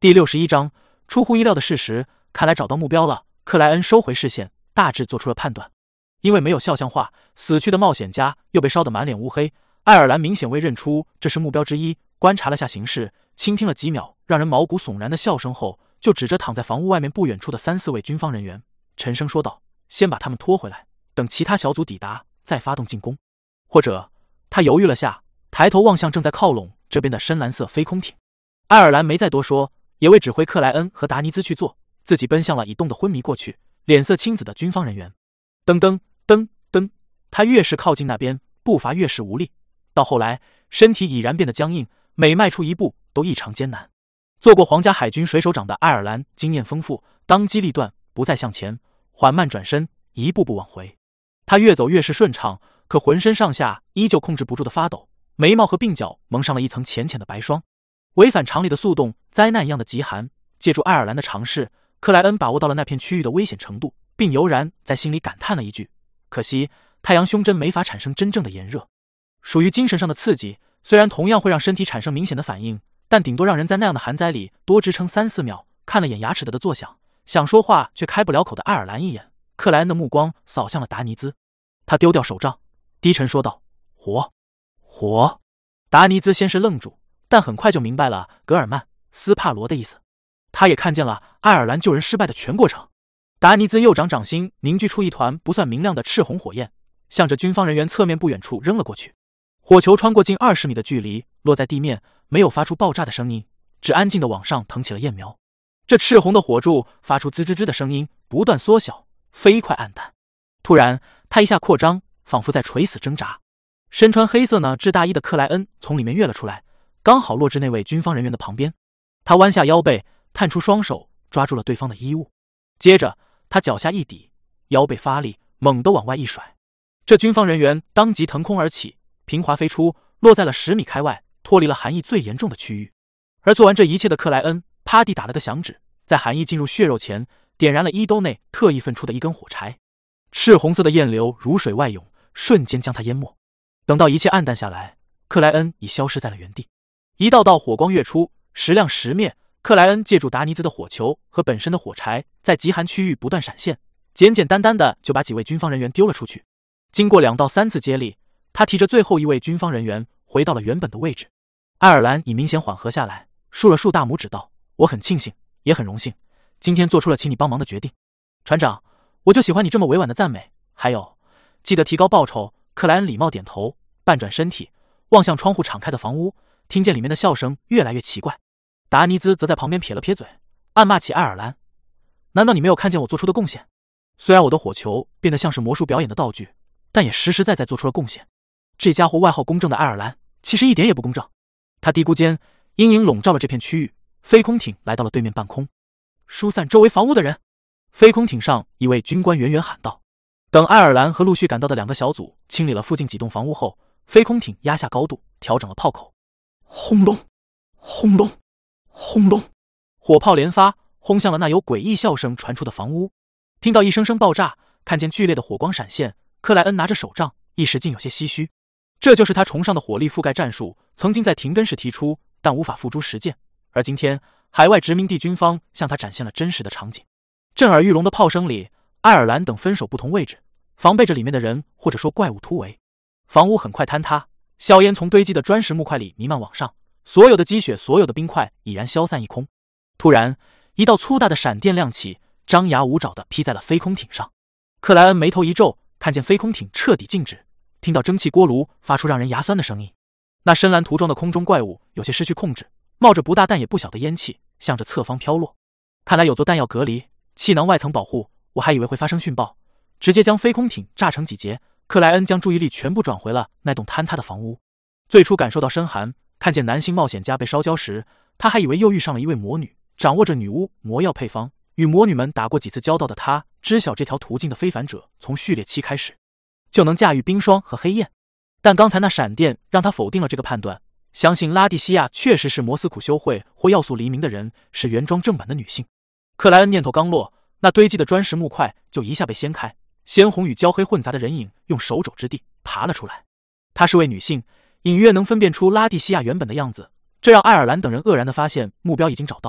第61章，出乎意料的事实，看来找到目标了。克莱恩收回视线，大致做出了判断。因为没有肖像画，死去的冒险家又被烧得满脸乌黑。爱尔兰明显未认出这是目标之一，观察了下形势，倾听了几秒让人毛骨悚然的笑声后，就指着躺在房屋外面不远处的3、4位军方人员，沉声说道：“先把他们拖回来，等其他小组抵达再发动进攻。”或者，他犹豫了下，抬头望向正在靠拢这边的深蓝色飞空艇。爱尔兰没再多说，也未指挥克莱恩和达尼兹去做，自己奔向了已冻得昏迷过去、脸色青紫的军方人员。噔噔噔噔，他越是靠近那边，步伐越是无力，到后来身体已然变得僵硬，每迈出一步都异常艰难。做过皇家海军水手长的爱尔兰经验丰富，当机立断，不再向前，缓慢转身，一步步往回。他越走越是顺畅，可浑身上下依旧控制不住的发抖，眉毛和鬓角蒙上了一层浅浅的白霜。违反常理的速动，灾难一样的极寒。借助爱尔兰的尝试，克莱恩把握到了那片区域的危险程度，并油然在心里感叹了一句：可惜太阳胸针没法产生真正的炎热。属于精神上的刺激，虽然同样会让身体产生明显的反应，但顶多让人在那样的寒灾里多支撑3、4秒。看了眼牙齿的作响，想说话却开不了口的爱尔兰一眼，克莱恩的目光扫向了达尼兹。他丢掉手杖，低沉说道：火。达尼兹先是愣住，但很快就明白了格尔曼·斯帕罗的意思。他也看见了爱尔兰救人失败的全过程。达尼兹右掌心凝聚出一团不算明亮的赤红火焰，向着军方人员侧面不远处扔了过去。火球穿过近20米的距离，落在地面，没有发出爆炸的声音，只安静地往上腾起了焰苗。这赤红的火柱发出滋吱吱的声音，不断缩小，飞快暗淡。突然，它一下扩张，仿佛在垂死挣扎。身穿黑色呢制大衣的克莱恩从里面跃了出来，刚好落至那位军方人员的旁边。他弯下腰背，探出双手抓住了对方的衣物，接着他脚下一抵，腰背发力，猛地往外一甩。这军方人员当即腾空而起，平滑飞出，落在了10米开外，脱离了寒意最严重的区域。而做完这一切的克莱恩啪地打了个响指，在寒意进入血肉前，点燃了衣兜内特意分出的一根火柴。赤红色的焰流如水外涌，瞬间将他淹没。等到一切暗淡下来，克莱恩已消失在了原地。一道道火光跃出，时亮时灭。克莱恩借助达尼兹的火球和本身的火柴，在极寒区域不断闪现，简单的就把几位军方人员丢了出去。经过2到3次接力，他提着最后一位军方人员回到了原本的位置。爱尔兰已明显缓和下来，竖了竖大拇指道：我很庆幸，也很荣幸，今天做出了请你帮忙的决定。船长，我就喜欢你这么委婉的赞美，还有记得提高报酬。克莱恩礼貌点头，半转身体望向窗户敞开的房屋，听见里面的笑声越来越奇怪。达尼兹则在旁边撇了撇嘴，暗骂起爱尔兰：难道你没有看见我做出的贡献？虽然我的火球变得像是魔术表演的道具，但也实实在在做出了贡献。这家伙外号公正的爱尔兰其实一点也不公正。他嘀咕间，阴影笼罩了这片区域，飞空艇来到了对面半空。疏散周围房屋的人。飞空艇上一位军官远远喊道。等爱尔兰和陆续赶到的2个小组清理了附近几栋房屋后，飞空艇压下高度，调整了炮口。轰隆轰隆轰隆，火炮连发，轰向了那由诡异笑声传出的房屋。听到一声声爆炸，看见剧烈的火光闪现，克莱恩拿着手杖，一时竟有些唏嘘。这就是他崇尚的火力覆盖战术，曾经在停更时提出，但无法付诸实践。而今天，海外殖民地军方向他展现了真实的场景。震耳欲聋的炮声里，爱尔兰等分守不同位置，防备着里面的人或者说怪物突围。房屋很快坍塌，硝烟从堆积的砖石木块里弥漫往上，所有的积雪，所有的冰块已然消散一空。突然，一道粗大的闪电亮起，张牙舞爪地劈在了飞空艇上。克莱恩眉头一皱，看见飞空艇彻底静止，听到蒸汽锅炉发出让人牙酸的声音。那深蓝涂装的空中怪物有些失去控制，冒着不大但也不小的烟气，向着侧方飘落。看来有座弹药隔离，气囊外层保护，我还以为会发生殉爆，直接将飞空艇炸成几截。克莱恩将注意力全部转回了那栋坍塌的房屋。最初感受到深寒，看见男性冒险家被烧焦时，他还以为又遇上了一位魔女。掌握着女巫魔药配方，与魔女们打过几次交道的他，知晓这条途径的非凡者从序列期开始就能驾驭冰霜和黑焰。但刚才那闪电让他否定了这个判断，相信拉蒂西亚确实是摩斯苦修会或要素黎明的人，是原装正版的女性。克莱恩念头刚落，那堆积的砖石木块就一下被掀开，鲜红与焦黑混杂的人影用手肘之地爬了出来。她是位女性，隐约能分辨出拉蒂西亚原本的样子，这让爱尔兰等人愕然地发现目标已经找到，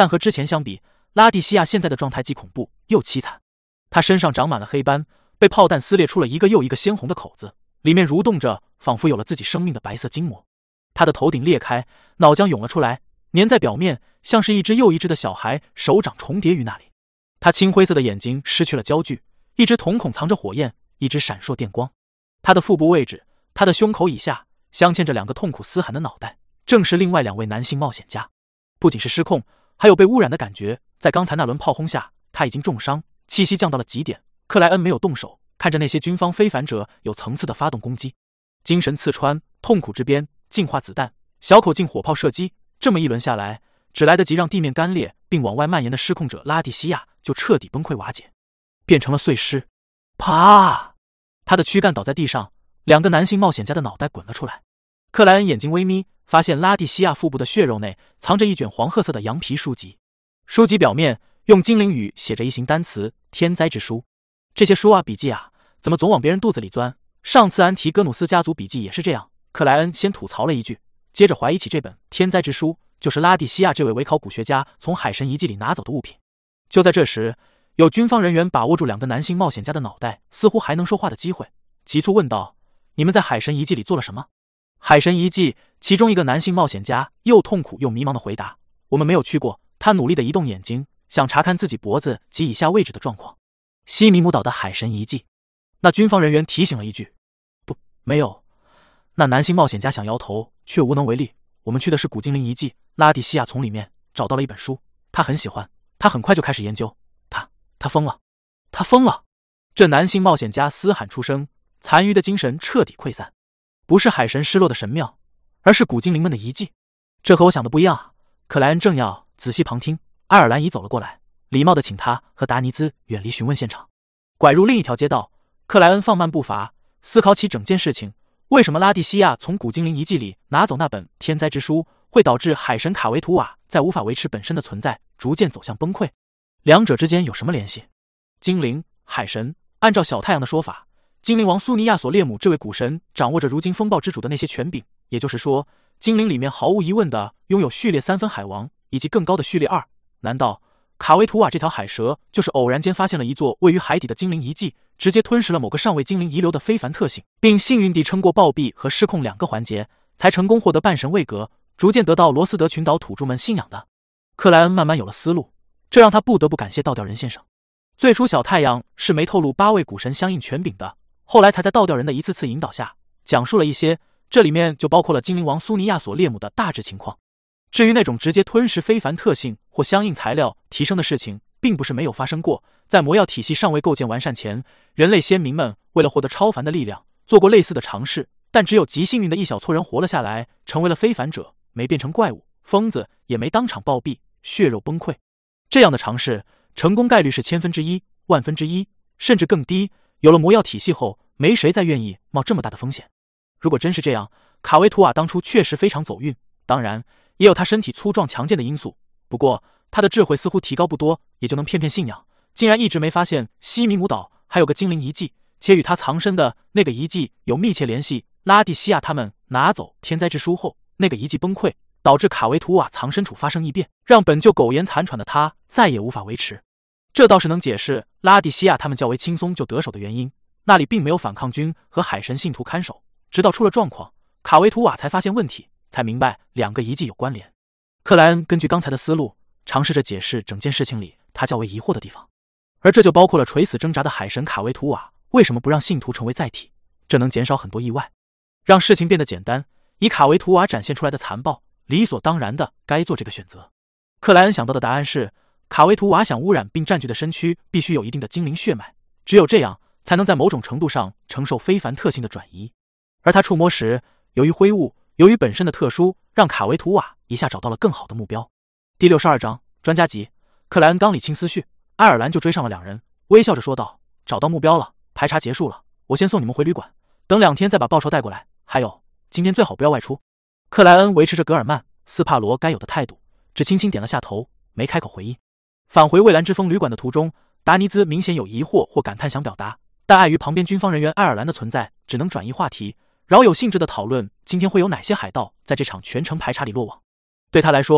但和之前相比，拉蒂西亚现在的状态既恐怖又凄惨。他身上长满了黑斑，被炮弹撕裂出了一个又一个鲜红的口子，里面蠕动着仿佛有了自己生命的白色筋膜。他的头顶裂开，脑浆涌了出来，粘在表面，像是一只又一只的小孩手掌重叠于那里。他青灰色的眼睛失去了焦距，一只瞳孔藏着火焰，一只闪烁电光。他的腹部位置，他的胸口以下，镶嵌着2个痛苦嘶喊的脑袋，正是另外2位男性冒险家。不仅是失控，还有被污染的感觉。在刚才那轮炮轰下，他已经重伤，气息降到了极点。克莱恩没有动手，看着那些军方非凡者有层次的发动攻击，精神刺穿，痛苦之边，净化子弹，小口径火炮射击。这么一轮下来，只来得及让地面干裂并往外蔓延的失控者拉蒂西亚就彻底崩溃瓦解，变成了碎尸。啪！他的躯干倒在地上，2个男性冒险家的脑袋滚了出来。克莱恩眼睛微眯，发现拉蒂西亚腹部的血肉内藏着一卷黄褐色的羊皮书籍，书籍表面用精灵语写着一行单词：天灾之书。这些书啊，笔记啊，怎么总往别人肚子里钻？上次安提戈努斯家族笔记也是这样。克莱恩先吐槽了一句，接着怀疑起这本天灾之书就是拉蒂西亚这位伪考古学家从海神遗迹里拿走的物品。就在这时，有军方人员把握住2个男性冒险家的脑袋似乎还能说话的机会，急促问道：你们在海神遗迹里做了什么？海神遗迹，其中一个男性冒险家又痛苦又迷茫的回答：我们没有去过。他努力地移动眼睛，想查看自己脖子及以下位置的状况。西米姆岛的海神遗迹。那军方人员提醒了一句：不，没有。那男性冒险家想摇头，却无能为力。我们去的是古精灵遗迹。拉蒂西亚从里面找到了一本书，他很喜欢，他很快就开始研究。他疯了，他疯了！这男性冒险家嘶喊出声，残余的精神彻底溃散。不是海神失落的神庙，而是古精灵们的遗迹。这和我想的不一样啊！克莱恩正要仔细旁听，爱尔兰已走了过来，礼貌地请他和达尼兹远离询问现场，拐入另一条街道。克莱恩放慢步伐，思考起整件事情：为什么拉蒂西亚从古精灵遗迹里拿走那本天灾之书，会导致海神卡维图瓦在无法维持本身的存在，逐渐走向崩溃？两者之间有什么联系？精灵、海神，按照小太阳的说法，精灵王苏尼亚索列姆这位古神掌握着如今风暴之主的那些权柄，也就是说，精灵里面毫无疑问的拥有序列3分海王以及更高的序列2。难道卡维图瓦这条海蛇就是偶然间发现了一座位于海底的精灵遗迹，直接吞噬了某个尚未精灵遗留的非凡特性，并幸运地撑过暴毙和失控2个环节，才成功获得半神位格，逐渐得到罗斯德群岛土著们信仰的？克莱恩慢慢有了思路，这让他不得不感谢倒吊人先生。最初小太阳是没透露8位古神相应权柄的，后来才在倒吊人的一次次引导下讲述了一些，这里面就包括了精灵王苏尼亚索列姆的大致情况。至于那种直接吞噬非凡特性或相应材料提升的事情，并不是没有发生过。在魔药体系尚未构建完善前，人类先民们为了获得超凡的力量，做过类似的尝试，但只有极幸运的一小撮人活了下来，成为了非凡者，没变成怪物、疯子，也没当场暴毙、血肉崩溃。这样的尝试成功概率是1/1000、1/100000，甚至更低。有了魔药体系后，没谁再愿意冒这么大的风险。如果真是这样，卡维图瓦当初确实非常走运，当然也有他身体粗壮强健的因素。不过他的智慧似乎提高不多，也就能骗信仰，竟然一直没发现西米姆岛还有个精灵遗迹，且与他藏身的那个遗迹有密切联系。拉蒂西亚他们拿走天灾之书后，那个遗迹崩溃，导致卡维图瓦藏身处发生异变，让本就苟延残喘的他再也无法维持。这倒是能解释拉蒂西亚他们较为轻松就得手的原因，那里并没有反抗军和海神信徒看守。直到出了状况，卡维图瓦才发现问题，才明白2个遗迹有关联。克莱恩根据刚才的思路，尝试着解释整件事情里他较为疑惑的地方，而这就包括了垂死挣扎的海神卡维图瓦为什么不让信徒成为载体，这能减少很多意外，让事情变得简单。以卡维图瓦展现出来的残暴，理所当然的该做这个选择。克莱恩想到的答案是，卡维图瓦想污染并占据的身躯必须有一定的精灵血脉，只有这样才能在某种程度上承受非凡特性的转移。而他触摸时，由于灰雾，由于本身的特殊，让卡维图瓦一下找到了更好的目标。第62章专家级。克莱恩刚理清思绪，爱尔兰就追上了2人，微笑着说道：找到目标了，排查结束了，我先送你们回旅馆，等2天再把报酬带过来。还有，今天最好不要外出。克莱恩维持着格尔曼·斯帕罗该有的态度，只轻轻点了下头，没开口回应。返回蔚蓝之风旅馆的途中，达尼兹明显有疑惑或感叹想表达，但碍于旁边军方人员爱尔兰的存在，只能转移话题，饶有兴致地讨论今天会有哪些海盗在这场全程排查里落网。对他来说，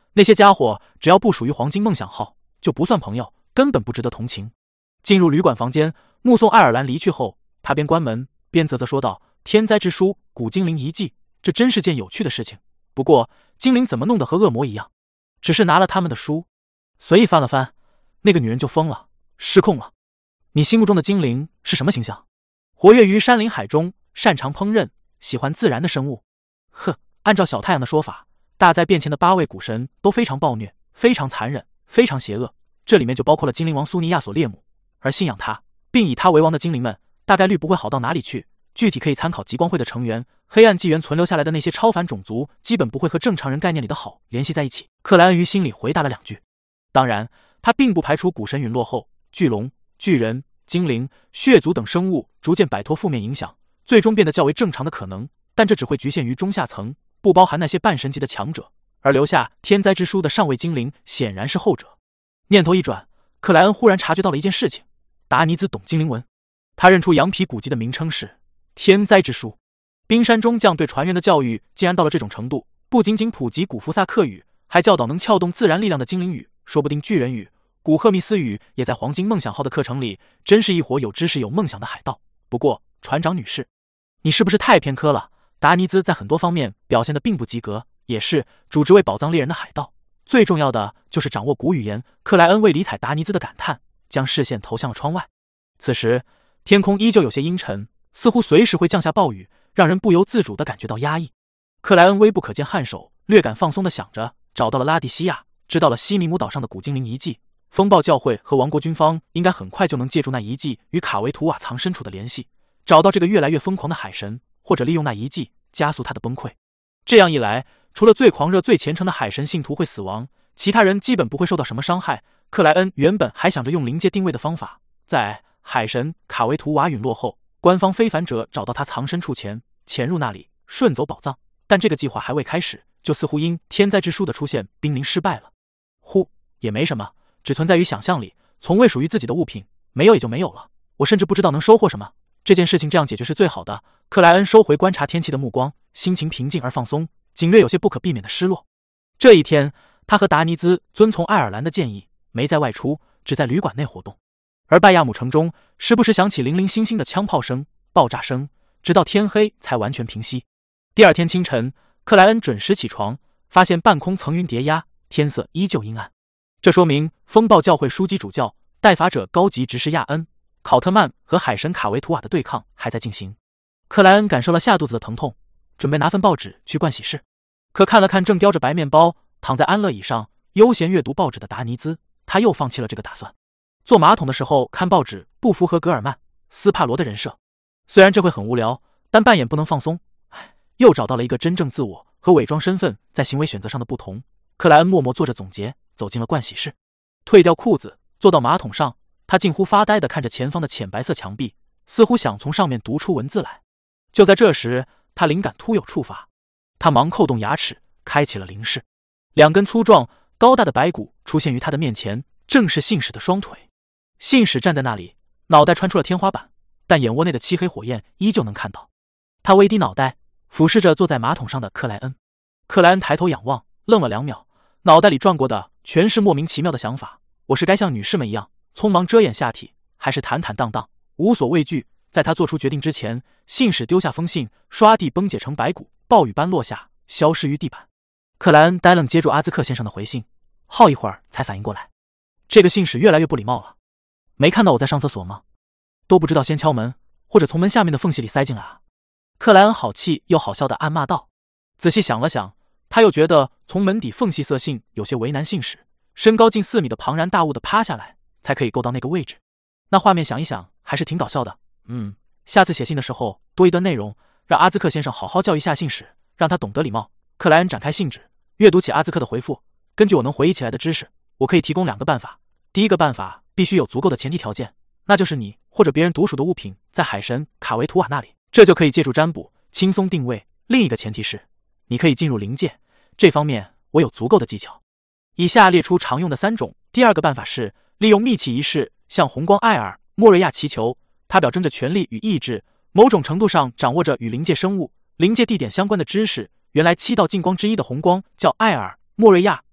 那些家伙只要不属于黄金梦想号，就不算朋友，根本不值得同情。进入旅馆房间，目送爱尔兰离去后，他边关门边啧啧说道：“天灾之书，古精灵遗迹，这真是件有趣的事情。不过，精灵怎么弄得和恶魔一样？只是拿了他们的书，随意翻了翻，那个女人就疯了，失控了。你心目中的精灵是什么形象？活跃于山林海中，擅长烹饪，喜欢自然的生物？呵，按照小太阳的说法，大灾变迁的8位古神都非常暴虐，非常残忍，非常邪恶，这里面就包括了精灵王苏尼亚索列姆。而信仰他并以他为王的精灵们，大概率不会好到哪里去。具体可以参考极光会的成员，黑暗纪元存留下来的那些超凡种族，基本不会和正常人概念里的好联系在一起。克莱恩于心里回答了2句。当然，他并不排除古神陨落后，巨龙、巨人、精灵、血族等生物逐渐摆脱负面影响，最终变得较为正常的可能，但这只会局限于中下层，不包含那些半神级的强者。而留下天灾之书的上位精灵显然是后者。念头一转，克莱恩忽然察觉到了一件事情：达尼兹懂精灵文。他认出羊皮古籍的名称是天灾之书。冰山中将对船员的教育竟然到了这种程度，不仅仅普及古福萨克语，还教导能撬动自然力量的精灵语，说不定巨人语、古赫密斯语也在黄金梦想号的课程里，真是一伙有知识有梦想的海盗。不过船长女士，你是不是太偏科了？达尼兹在很多方面表现得并不及格，也是主职为宝藏猎人的海盗，最重要的就是掌握古语言。克莱恩为理睬达尼兹的感叹，将视线投向了窗外。此时天空依旧有些阴沉，似乎随时会降下暴雨，让人不由自主地感觉到压抑。克莱恩微不可见颔首，略感放松地想着，找到了拉蒂西亚，知道了西米姆岛上的古精灵遗迹，风暴教会和王国军方应该很快就能借助那遗迹与卡维图瓦藏身处的联系，找到这个越来越疯狂的海神，或者利用那遗迹加速他的崩溃。这样一来，除了最狂热最虔诚的海神信徒会死亡，其他人基本不会受到什么伤害。克莱恩原本还想着用临界定位的方法，在海神卡维图瓦陨落后，官方非凡者找到他藏身处前，潜入那里顺走宝藏，但这个计划还未开始，就似乎因天灾之书的出现濒临失败了。也没什么，只存在于想象里，从未属于自己的物品，没有也就没有了。我甚至不知道能收获什么，这件事情这样解决是最好的。克莱恩收回观察天气的目光，心情平静而放松，仅略有些不可避免的失落。这一天，他和达尼兹遵从爱尔兰的建议，没再外出，只在旅馆内活动。而拜亚姆城中时不时响起零零星星的枪炮声、爆炸声，直到天黑才完全平息。第二天清晨，克莱恩准时起床，发现半空层云叠压，天色依旧阴暗。这说明风暴教会枢机主教、代法者高级执事亚恩、考特曼和海神卡维图瓦的对抗还在进行。克莱恩感受了下肚子的疼痛，准备拿份报纸去盥洗室，可看了看正叼着白面包躺在安乐椅上悠闲阅读报纸的达尼兹，他又放弃了这个打算。坐马桶的时候看报纸不符合格尔曼·斯帕罗的人设，虽然这会很无聊，但扮演不能放松。又找到了一个真正自我和伪装身份在行为选择上的不同。克莱恩默默做着总结，走进了盥洗室，退掉裤子，坐到马桶上，他近乎发呆地看着前方的浅白色墙壁，似乎想从上面读出文字来。就在这时，他灵感突有触发，他忙扣动牙齿，开启了灵视。2根粗壮高大的白骨出现于他的面前，正是信使的双腿。信使站在那里，脑袋穿出了天花板，但眼窝内的漆黑火焰依旧能看到。他微低脑袋，俯视着坐在马桶上的克莱恩。克莱恩抬头仰望，愣了2秒，脑袋里转过的全是莫名其妙的想法。我是该像女士们一样匆忙遮掩下体，还是坦坦荡荡无所畏惧？在他做出决定之前，信使丢下封信，刷地崩解成白骨，暴雨般落下，消失于地板。克莱恩呆愣接住阿兹克先生的回信，好一会儿才反应过来，这个信使越来越不礼貌了。没看到我在上厕所吗？都不知道先敲门，或者从门下面的缝隙里塞进来啊！克莱恩好气又好笑地暗骂道。仔细想了想，他又觉得从门底缝隙塞信有些为难信使，身高近4米的庞然大物的趴下来才可以够到那个位置。那画面想一想还是挺搞笑的。下次写信的时候多一段内容，让阿兹克先生好好教育下信使，让他懂得礼貌。克莱恩展开信纸，阅读起阿兹克的回复。根据我能回忆起来的知识，我可以提供2个办法。第一个办法必须有足够的前提条件，那就是你或者别人独属的物品在海神卡维图瓦那里，这就可以借助占卜轻松定位。另一个前提是你可以进入灵界，这方面我有足够的技巧。以下列出常用的3种。第2个办法是利用秘器仪式向红光艾尔莫瑞亚祈求，他表征着权力与意志，某种程度上掌握着与灵界生物、灵界地点相关的知识。原来7道净光之一的红光叫艾尔莫瑞亚，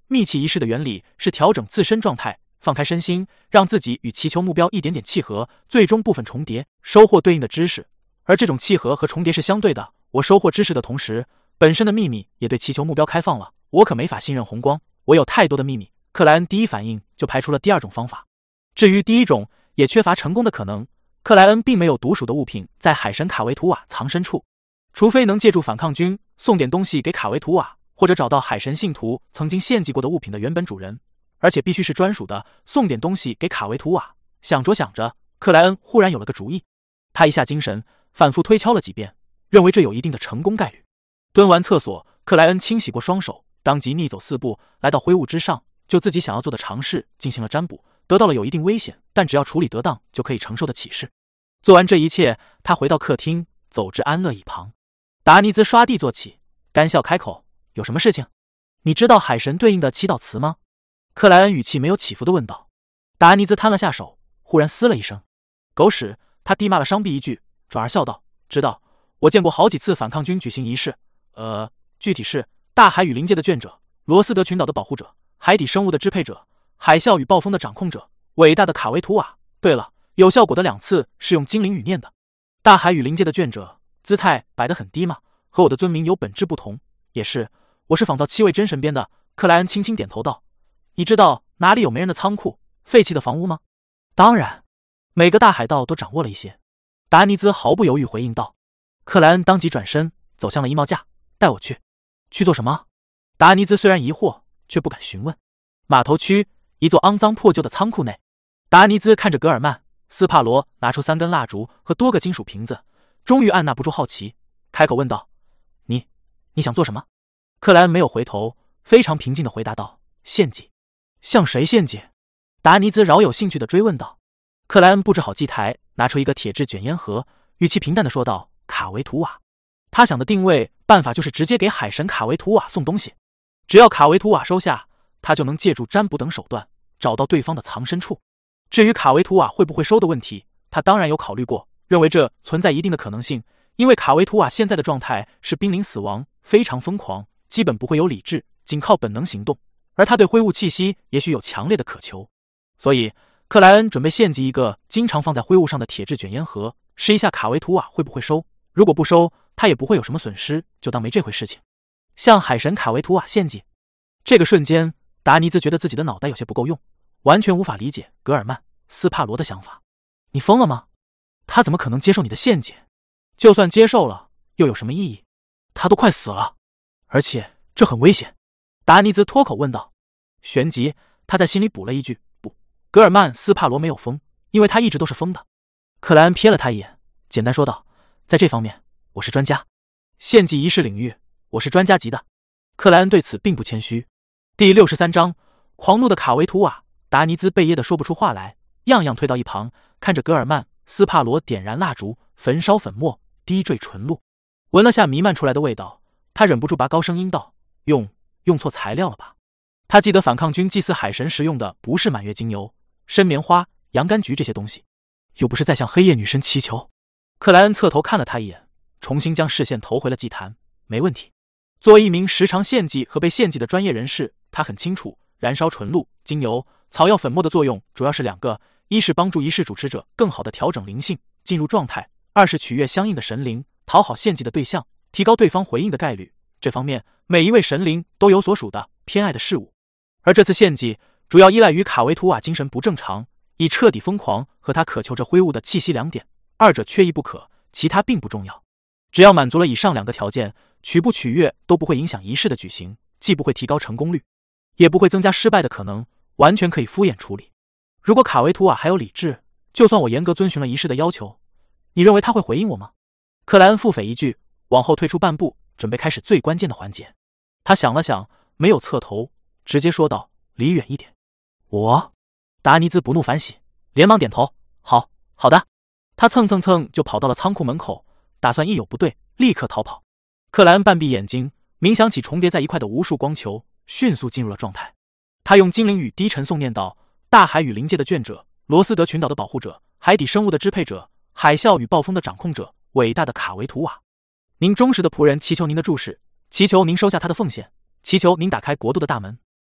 密契仪式的原理是调整自身状态，放开身心，让自己与祈求目标一点点契合，最终部分重叠，收获对应的知识。而这种契合和重叠是相对的，我收获知识的同时，本身的秘密也对祈求目标开放了，我可没法信任红光，我有太多的秘密。克莱恩第一反应就排除了第二种方法。至于第一种，也缺乏成功的可能。克莱恩并没有独属的物品在海神卡维图瓦藏身处，除非能借助反抗军送点东西给卡维图瓦，或者找到海神信徒曾经献祭过的物品的原本主人，而且必须是专属的，送点东西给卡维图瓦。想着想着，克莱恩忽然有了个主意，他一下精神，反复推敲了几遍，认为这有一定的成功概率。蹲完厕所，克莱恩清洗过双手，当即逆走4步，来到灰雾之上，就自己想要做的尝试进行了占卜，得到了有一定危险，但只要处理得当就可以承受的启示。做完这一切，他回到客厅，走至安乐椅旁。达尼兹刷地坐起，干笑开口：“有什么事情？你知道海神对应的祈祷词吗？”克莱恩语气没有起伏地问道。达尼兹摊了下手，忽然嘶了一声：“狗屎！”他低骂了伤臂一句，转而笑道：“知道，我见过好几次反抗军举行仪式，具体是大海与临界的眷者，罗斯德群岛的保护者，海底生物的支配者，海啸与暴风的掌控者，伟大的卡维图瓦。对了，有效果的2次是用精灵语念的。大海与临界的眷者，姿态摆得很低嘛，和我的尊名有本质不同。也是，我是仿造7位真神编的。”克莱恩轻轻点头道：“你知道哪里有没人的仓库、废弃的房屋吗？”“当然，每个大海盗都掌握了一些。”达尼兹毫不犹豫回应道。克莱恩当即转身走向了衣帽架：“带我去。”“去做什么？”达尼兹虽然疑惑，却不敢询问。码头区一座肮脏破旧的仓库内，达尼兹看着格尔曼、斯帕罗拿出3根蜡烛和多个金属瓶子，终于按捺不住好奇，开口问道：“你想做什么？”克莱恩没有回头，非常平静地回答道：“献祭。”“向谁献祭？”达尼兹饶有兴趣地追问道。克莱恩布置好祭台，拿出一个铁质卷烟盒，语气平淡地说道：“卡维图瓦。”他想的定位办法就是直接给海神卡维图瓦送东西，只要卡维图瓦收下，他就能借助占卜等手段找到对方的藏身处。至于卡维图瓦会不会收的问题，他当然有考虑过，认为这存在一定的可能性，因为卡维图瓦现在的状态是濒临死亡，非常疯狂，基本不会有理智，仅靠本能行动，而他对灰雾气息也许有强烈的渴求。所以克莱恩准备献祭一个经常放在灰雾上的铁质卷烟盒，试一下卡维图瓦会不会收，如果不收，他也不会有什么损失，就当没这回事情。向海神卡维图瓦献祭。这个瞬间，达尼兹觉得自己的脑袋有些不够用，完全无法理解格尔曼、斯帕罗的想法。你疯了吗？他怎么可能接受你的献祭？就算接受了，又有什么意义？他都快死了，而且这很危险。达尼兹脱口问道。旋即，他在心里补了一句：不，格尔曼·斯帕罗没有疯，因为他一直都是疯的。克莱恩瞥了他一眼，简单说道：“在这方面，我是专家。献祭仪式领域，我是专家级的。”克莱恩对此并不谦虚。第63章，狂怒的卡维图瓦。达尼兹被噎得说不出话来，样样退到一旁，看着格尔曼·斯帕罗点燃蜡烛，焚烧粉末，滴坠纯露，闻了下弥漫出来的味道，他忍不住拔高声音道：“用错材料了吧？”他记得反抗军祭祀海神时用的不是满月精油、生棉花、洋甘菊这些东西，又不是在向黑夜女神祈求。克莱恩侧头看了他一眼，重新将视线投回了祭坛。没问题。作为一名时常献祭和被献祭的专业人士，他很清楚燃烧纯露、精油、草药粉末的作用主要是2个：一是帮助仪式主持者更好地调整灵性，进入状态；二是取悦相应的神灵，讨好献祭的对象，提高对方回应的概率。这方面，每一位神灵都有所属的偏爱的事物。而这次献祭主要依赖于卡维图瓦精神不正常，以彻底疯狂和他渴求着灰雾的气息2点，二者缺一不可，其他并不重要。只要满足了以上2个条件，取不取悦都不会影响仪式的举行，既不会提高成功率，也不会增加失败的可能，完全可以敷衍处理。如果卡维图瓦还有理智，就算我严格遵循了仪式的要求，你认为他会回应我吗？克莱恩腹诽一句，往后退出半步，准备开始最关键的环节。他想了想，没有侧头，直接说道：“离远一点。”我？达尼兹不怒反喜，连忙点头：“好的。”他蹭就跑到了仓库门口，打算一有不对立刻逃跑。克莱恩半闭眼睛，冥想起重叠在一块的无数光球，迅速进入了状态。他用精灵语低沉诵念道：“大海与临界的眷者，罗斯德群岛的保护者，海底生物的支配者，海啸与暴风的掌控者，伟大的卡维图瓦。您忠实的仆人祈求您的注视，祈求您收下他的奉献，祈求您打开国度的大门。”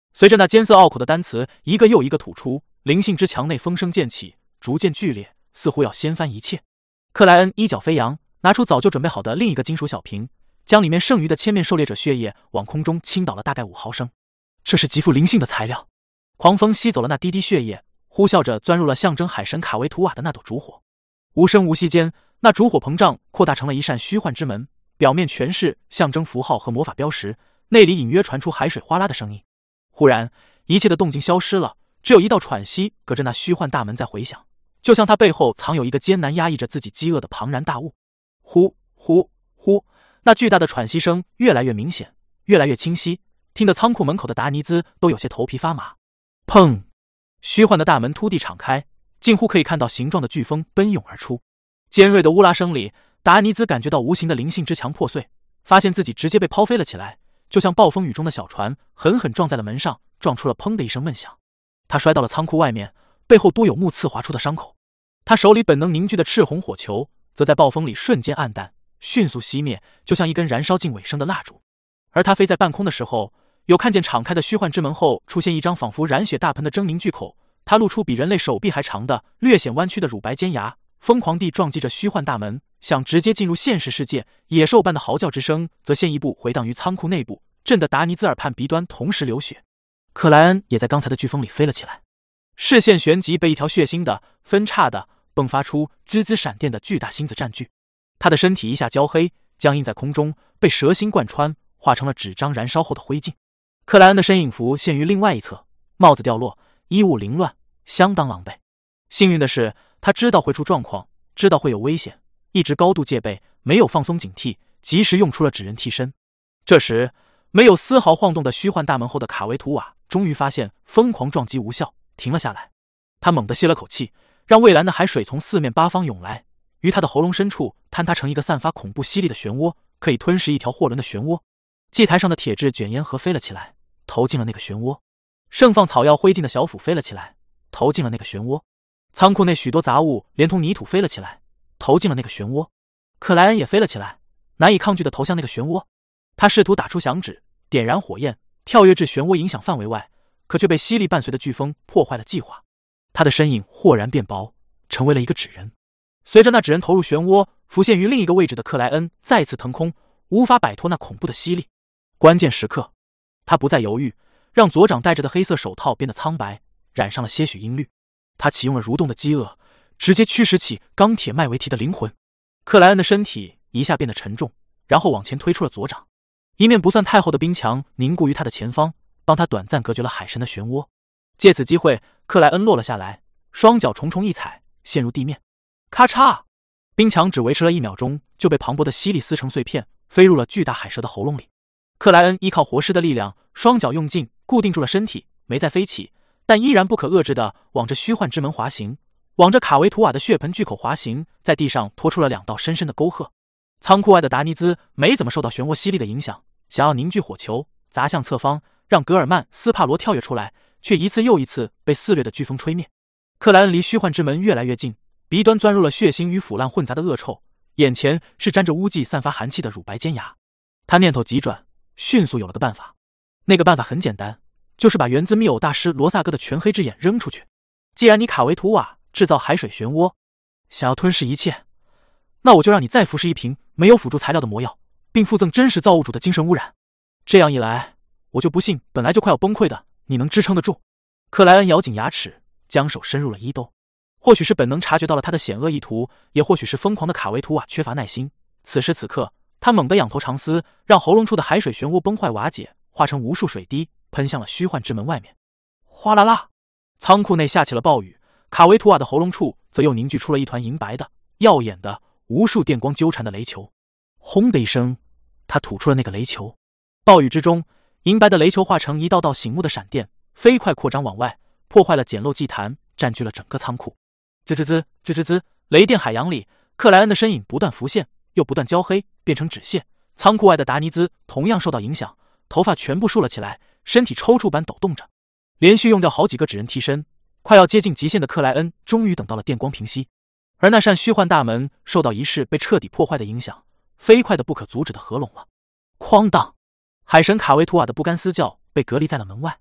随着那艰涩拗口的单词一个又一个吐出，灵性之墙内风声渐起，逐渐剧烈，似乎要掀翻一切。克莱恩衣角飞扬，拿出早就准备好的另一个金属小瓶，将里面剩余的千面狩猎者血液往空中倾倒了大概5毫升。这是极富灵性的材料。狂风吸走了那滴滴血液，呼啸着钻入了象征海神卡维图瓦的那朵烛火。无声无息间，那烛火膨胀扩大成了一扇虚幻之门，表面全是象征符号和魔法标识，内里隐约传出海水哗啦的声音。忽然，一切的动静消失了，只有一道喘息隔着那虚幻大门在回响，就像它背后藏有一个艰难压抑着自己饥饿的庞然大物。呼呼呼，那巨大的喘息声越来越明显，越来越清晰，听得仓库门口的达尼兹都有些头皮发麻。砰！虚幻的大门突地敞开，近乎可以看到形状的飓风奔涌而出。尖锐的乌拉声里，达尼兹感觉到无形的灵性之墙破碎，发现自己直接被抛飞了起来，就像暴风雨中的小船，狠狠撞在了门上，撞出了砰的一声闷响。他摔到了仓库外面，背后多有木刺划出的伤口。他手里本能凝聚的赤红火球，则在暴风里瞬间暗淡，迅速熄灭，就像一根燃烧近尾声的蜡烛。而他飞在半空的时候，有看见敞开的虚幻之门后出现一张仿佛染血大盆的狰狞巨口，它露出比人类手臂还长的略显弯曲的乳白尖牙，疯狂地撞击着虚幻大门，想直接进入现实世界。野兽般的嚎叫之声则先一步回荡于仓库内部，震得达尼兹耳畔鼻端同时流血。克莱恩也在刚才的飓风里飞了起来，视线旋即被一条血腥的、分叉的、迸发出滋滋闪电的巨大星子占据。他的身体一下焦黑，僵硬在空中，被蛇心贯穿，化成了纸张燃烧后的灰烬。克莱恩的身影浮现于另外一侧，帽子掉落，衣物凌乱，相当狼狈。幸运的是，他知道会出状况，知道会有危险，一直高度戒备，没有放松警惕，及时用出了纸人替身。这时，没有丝毫晃动的虚幻大门后的卡维图瓦终于发现疯狂撞击无效，停了下来。他猛地吸了口气，让蔚蓝的海水从四面八方涌来，于他的喉咙深处坍塌成一个散发恐怖吸力的漩涡，可以吞噬一条货轮的漩涡。祭台上的铁质卷烟盒飞了起来，投进了那个漩涡。盛放草药灰烬的小斧飞了起来，投进了那个漩涡。仓库内许多杂物连同泥土飞了起来，投进了那个漩涡。克莱恩也飞了起来，难以抗拒地投向那个漩涡。他试图打出响指，点燃火焰，跳跃至漩涡影响范围外，可却被吸力伴随的飓风破坏了计划。他的身影豁然变薄，成为了一个纸人。随着那纸人投入漩涡，浮现于另一个位置的克莱恩再次腾空，无法摆脱那恐怖的吸力。关键时刻，他不再犹豫，让左掌戴着的黑色手套变得苍白，染上了些许阴绿。他启用了蠕动的饥饿，直接驱使起钢铁麦维提的灵魂。克莱恩的身体一下变得沉重，然后往前推出了左掌。一面不算太厚的冰墙凝固于他的前方，帮他短暂隔绝了海神的漩涡。借此机会，克莱恩落了下来，双脚重重一踩，陷入地面。咔嚓！冰墙只维持了1秒钟，就被磅礴的吸力撕成碎片，飞入了巨大海蛇的喉咙里。克莱恩依靠活尸的力量，双脚用劲固定住了身体，没再飞起，但依然不可遏制地往着虚幻之门滑行，往着卡维图瓦的血盆巨口滑行，在地上拖出了2道深深的沟壑。仓库外的达尼兹没怎么受到漩涡吸力的影响，想要凝聚火球砸向侧方，让格尔曼斯帕罗跳跃出来，却一次又一次被肆虐的飓风吹灭。克莱恩离虚幻之门越来越近，鼻端钻入了血腥与腐烂混杂的恶臭，眼前是沾着污迹散发寒气的乳白尖牙。他念头急转，迅速有了个办法。那个办法很简单，就是把源自密偶大师罗萨哥的全黑之眼扔出去。既然你卡维图瓦制造海水漩涡，想要吞噬一切，那我就让你再服食一瓶没有辅助材料的魔药，并附赠真实造物主的精神污染。这样一来，我就不信本来就快要崩溃的你能支撑得住。克莱恩咬紧牙齿，将手伸入了衣兜。或许是本能察觉到了他的险恶意图，也或许是疯狂的卡维图瓦缺乏耐心。此时此刻，他猛地仰头长嘶，让喉咙处的海水漩涡崩坏瓦解，化成无数水滴，喷向了虚幻之门外面。哗啦啦！仓库内下起了暴雨，卡维图瓦的喉咙处则又凝聚出了一团银白的、耀眼的、无数电光纠缠的雷球。轰的一声，他吐出了那个雷球。暴雨之中，银白的雷球化成一道道醒目的闪电，飞快扩张往外，破坏了简陋祭坛，占据了整个仓库。滋吱滋，滋吱滋，雷电海洋里，克莱恩的身影不断浮现，又不断焦黑，变成纸屑。仓库外的达尼兹同样受到影响，头发全部竖了起来，身体抽搐般抖动着。连续用掉好几个纸人替身，快要接近极限的克莱恩终于等到了电光平息。而那扇虚幻大门受到仪式被彻底破坏的影响，飞快的不可阻止的合拢了。哐当！海神卡维图瓦的不甘嘶叫被隔离在了门外。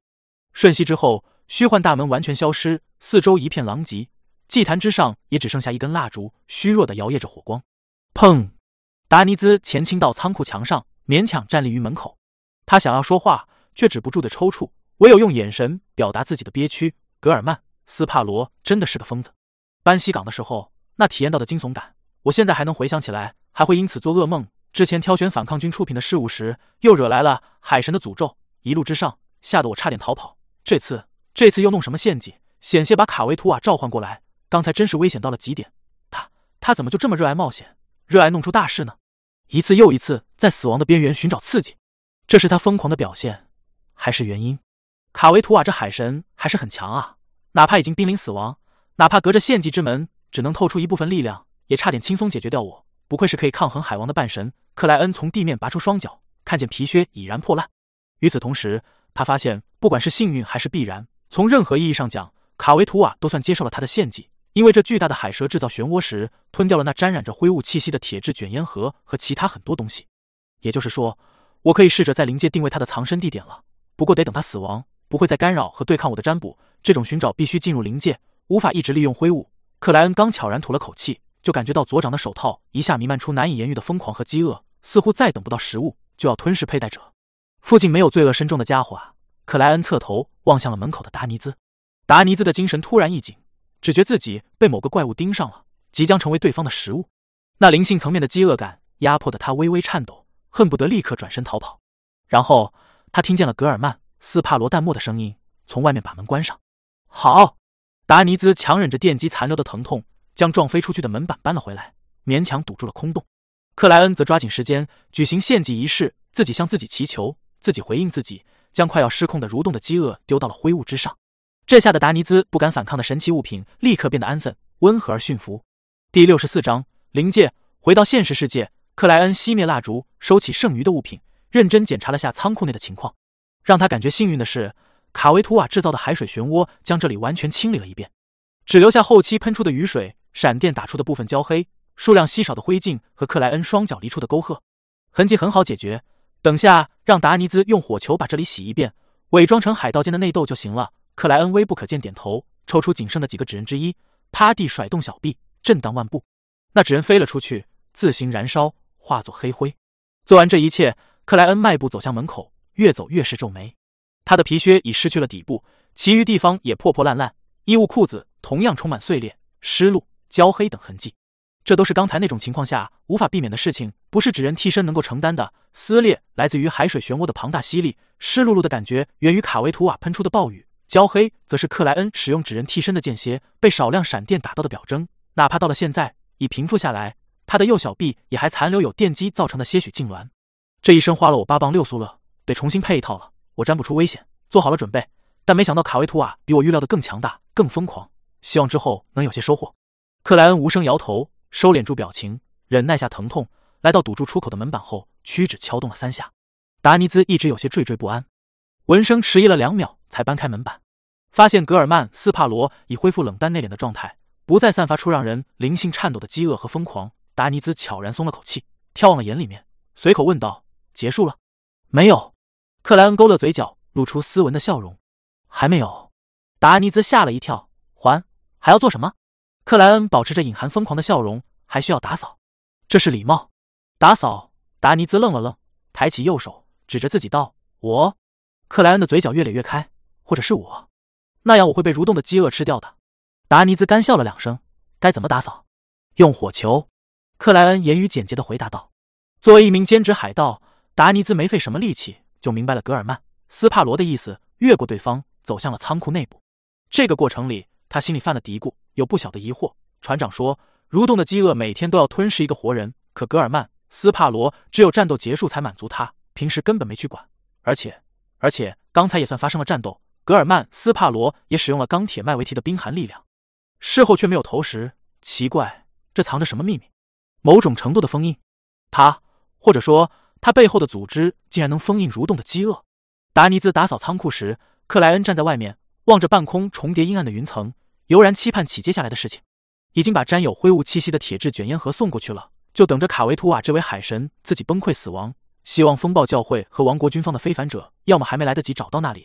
瞬息之后，虚幻大门完全消失，四周一片狼藉，祭坛之上也只剩下一根蜡烛，虚弱地摇曳着火光。砰！达尼兹前倾到仓库墙上，勉强站立于门口。他想要说话，却止不住的抽搐，唯有用眼神表达自己的憋屈。格尔曼·斯帕罗真的是个疯子。搬西港的时候，那体验到的惊悚感，我现在还能回想起来，还会因此做噩梦。之前挑选反抗军出品的事物时，又惹来了海神的诅咒，一路之上吓得我差点逃跑。这次又弄什么献祭，险些把卡维图瓦召唤过来，刚才真是危险到了极点。他怎么就这么热爱冒险，热爱弄出大事呢？一次又一次在死亡的边缘寻找刺激，这是他疯狂的表现，还是原因？卡维图瓦这海神还是很强啊，哪怕已经濒临死亡，哪怕隔着献祭之门只能透出一部分力量，也差点轻松解决掉我。不愧是可以抗衡海王的半神。克莱恩从地面拔出双脚，看见皮靴已然破烂。与此同时，他发现不管是幸运还是必然，从任何意义上讲，卡维图瓦都算接受了他的献祭。因为这巨大的海蛇制造漩涡时，吞掉了那沾染着灰雾气息的铁质卷烟盒和其他很多东西。也就是说，我可以试着在灵界定位他的藏身地点了。不过得等他死亡，不会再干扰和对抗我的占卜。这种寻找必须进入灵界，无法一直利用灰雾。克莱恩刚悄然吐了口气，就感觉到左掌的手套一下弥漫出难以言喻的疯狂和饥饿，似乎再等不到食物就要吞噬佩戴者。附近没有罪恶深重的家伙啊！克莱恩侧头望向了门口的达尼兹。达尼兹的精神突然一紧，只觉自己被某个怪物盯上了，即将成为对方的食物。那灵性层面的饥饿感压迫得他微微颤抖，恨不得立刻转身逃跑。然后他听见了格尔曼·斯帕罗淡漠的声音，从外面把门关上。好！达尼兹强忍着电击残留的疼痛，将撞飞出去的门板搬了回来，勉强堵住了空洞。克莱恩则抓紧时间举行献祭仪式，自己向自己祈求，自己回应自己，将快要失控的蠕动的饥饿丢到了灰雾之上。这下的达尼兹不敢反抗的神奇物品立刻变得安分、温和而驯服。第64章灵界。回到现实世界，克莱恩熄灭蜡烛，收起剩余的物品，认真检查了下仓库内的情况。让他感觉幸运的是，卡维图瓦制造的海水漩涡将这里完全清理了一遍，只留下后期喷出的雨水、闪电打出的部分焦黑、数量稀少的灰烬和克莱恩双脚离出的沟壑。痕迹很好解决，等下让达尼兹用火球把这里洗一遍，伪装成海盗间的内斗就行了。克莱恩微不可见点头，抽出仅剩的几个纸人之一，趴地甩动小臂，震荡万步。那纸人飞了出去，自行燃烧，化作黑灰。做完这一切，克莱恩迈步走向门口，越走越是皱眉。他的皮靴已失去了底部，其余地方也破破烂烂，衣物裤子同样充满碎裂、湿漉、焦黑等痕迹。这都是刚才那种情况下无法避免的事情，不是纸人替身能够承担的。撕裂来自于海水漩涡的庞大吸力，湿漉漉的感觉源于卡维图瓦喷出的暴雨，焦黑则是克莱恩使用纸人替身的间歇被少量闪电打到的表征。哪怕到了现在已平复下来，他的右小臂也还残留有电击造成的些许痉挛。这一身花了我8磅6苏勒，得重新配一套了。我占不出危险，做好了准备，但没想到卡维图瓦比我预料的更强大、更疯狂。希望之后能有些收获。克莱恩无声摇头，收敛住表情，忍耐下疼痛，来到堵住出口的门板后，屈指敲动了3下。达尼兹一直有些惴惴不安，闻声迟疑了2秒，才搬开门板，发现格尔曼·斯帕罗已恢复冷淡内敛的状态，不再散发出让人灵性颤抖的饥饿和疯狂。达尼兹悄然松了口气，眺望了眼里面，随口问道：“结束了？”“没有。”克莱恩勾了嘴角，露出斯文的笑容。“还没有。”达尼兹吓了一跳，“还要做什么？”克莱恩保持着隐含疯狂的笑容，“还需要打扫，这是礼貌。”“打扫？”达尼兹愣了愣，抬起右手指着自己道：“我？”克莱恩的嘴角越咧越开，“或者是我？那样我会被蠕动的饥饿吃掉的。”达尼兹干笑了2声，“该怎么打扫？”“用火球。”克莱恩言语简洁地回答道。作为一名兼职海盗，达尼兹没费什么力气就明白了格尔曼·斯帕罗的意思，越过对方走向了仓库内部。这个过程里，他心里犯了嘀咕，有不小的疑惑。船长说，蠕动的饥饿每天都要吞噬一个活人，可格尔曼·斯帕罗只有战斗结束才满足他，平时根本没去管。而且刚才也算发生了战斗，格尔曼·斯帕罗也使用了钢铁麦维提的冰寒力量，事后却没有投食。奇怪，这藏着什么秘密？某种程度的封印？或者说他背后的组织竟然能封印蠕动的饥饿？达尼兹打扫仓库时，克莱恩站在外面，望着半空重叠阴暗的云层，悠然期盼起接下来的事情。已经把沾有灰雾气息的铁质卷烟盒送过去了，就等着卡维图瓦这位海神自己崩溃死亡。希望风暴教会和王国军方的非凡者要么还没来得及找到那里，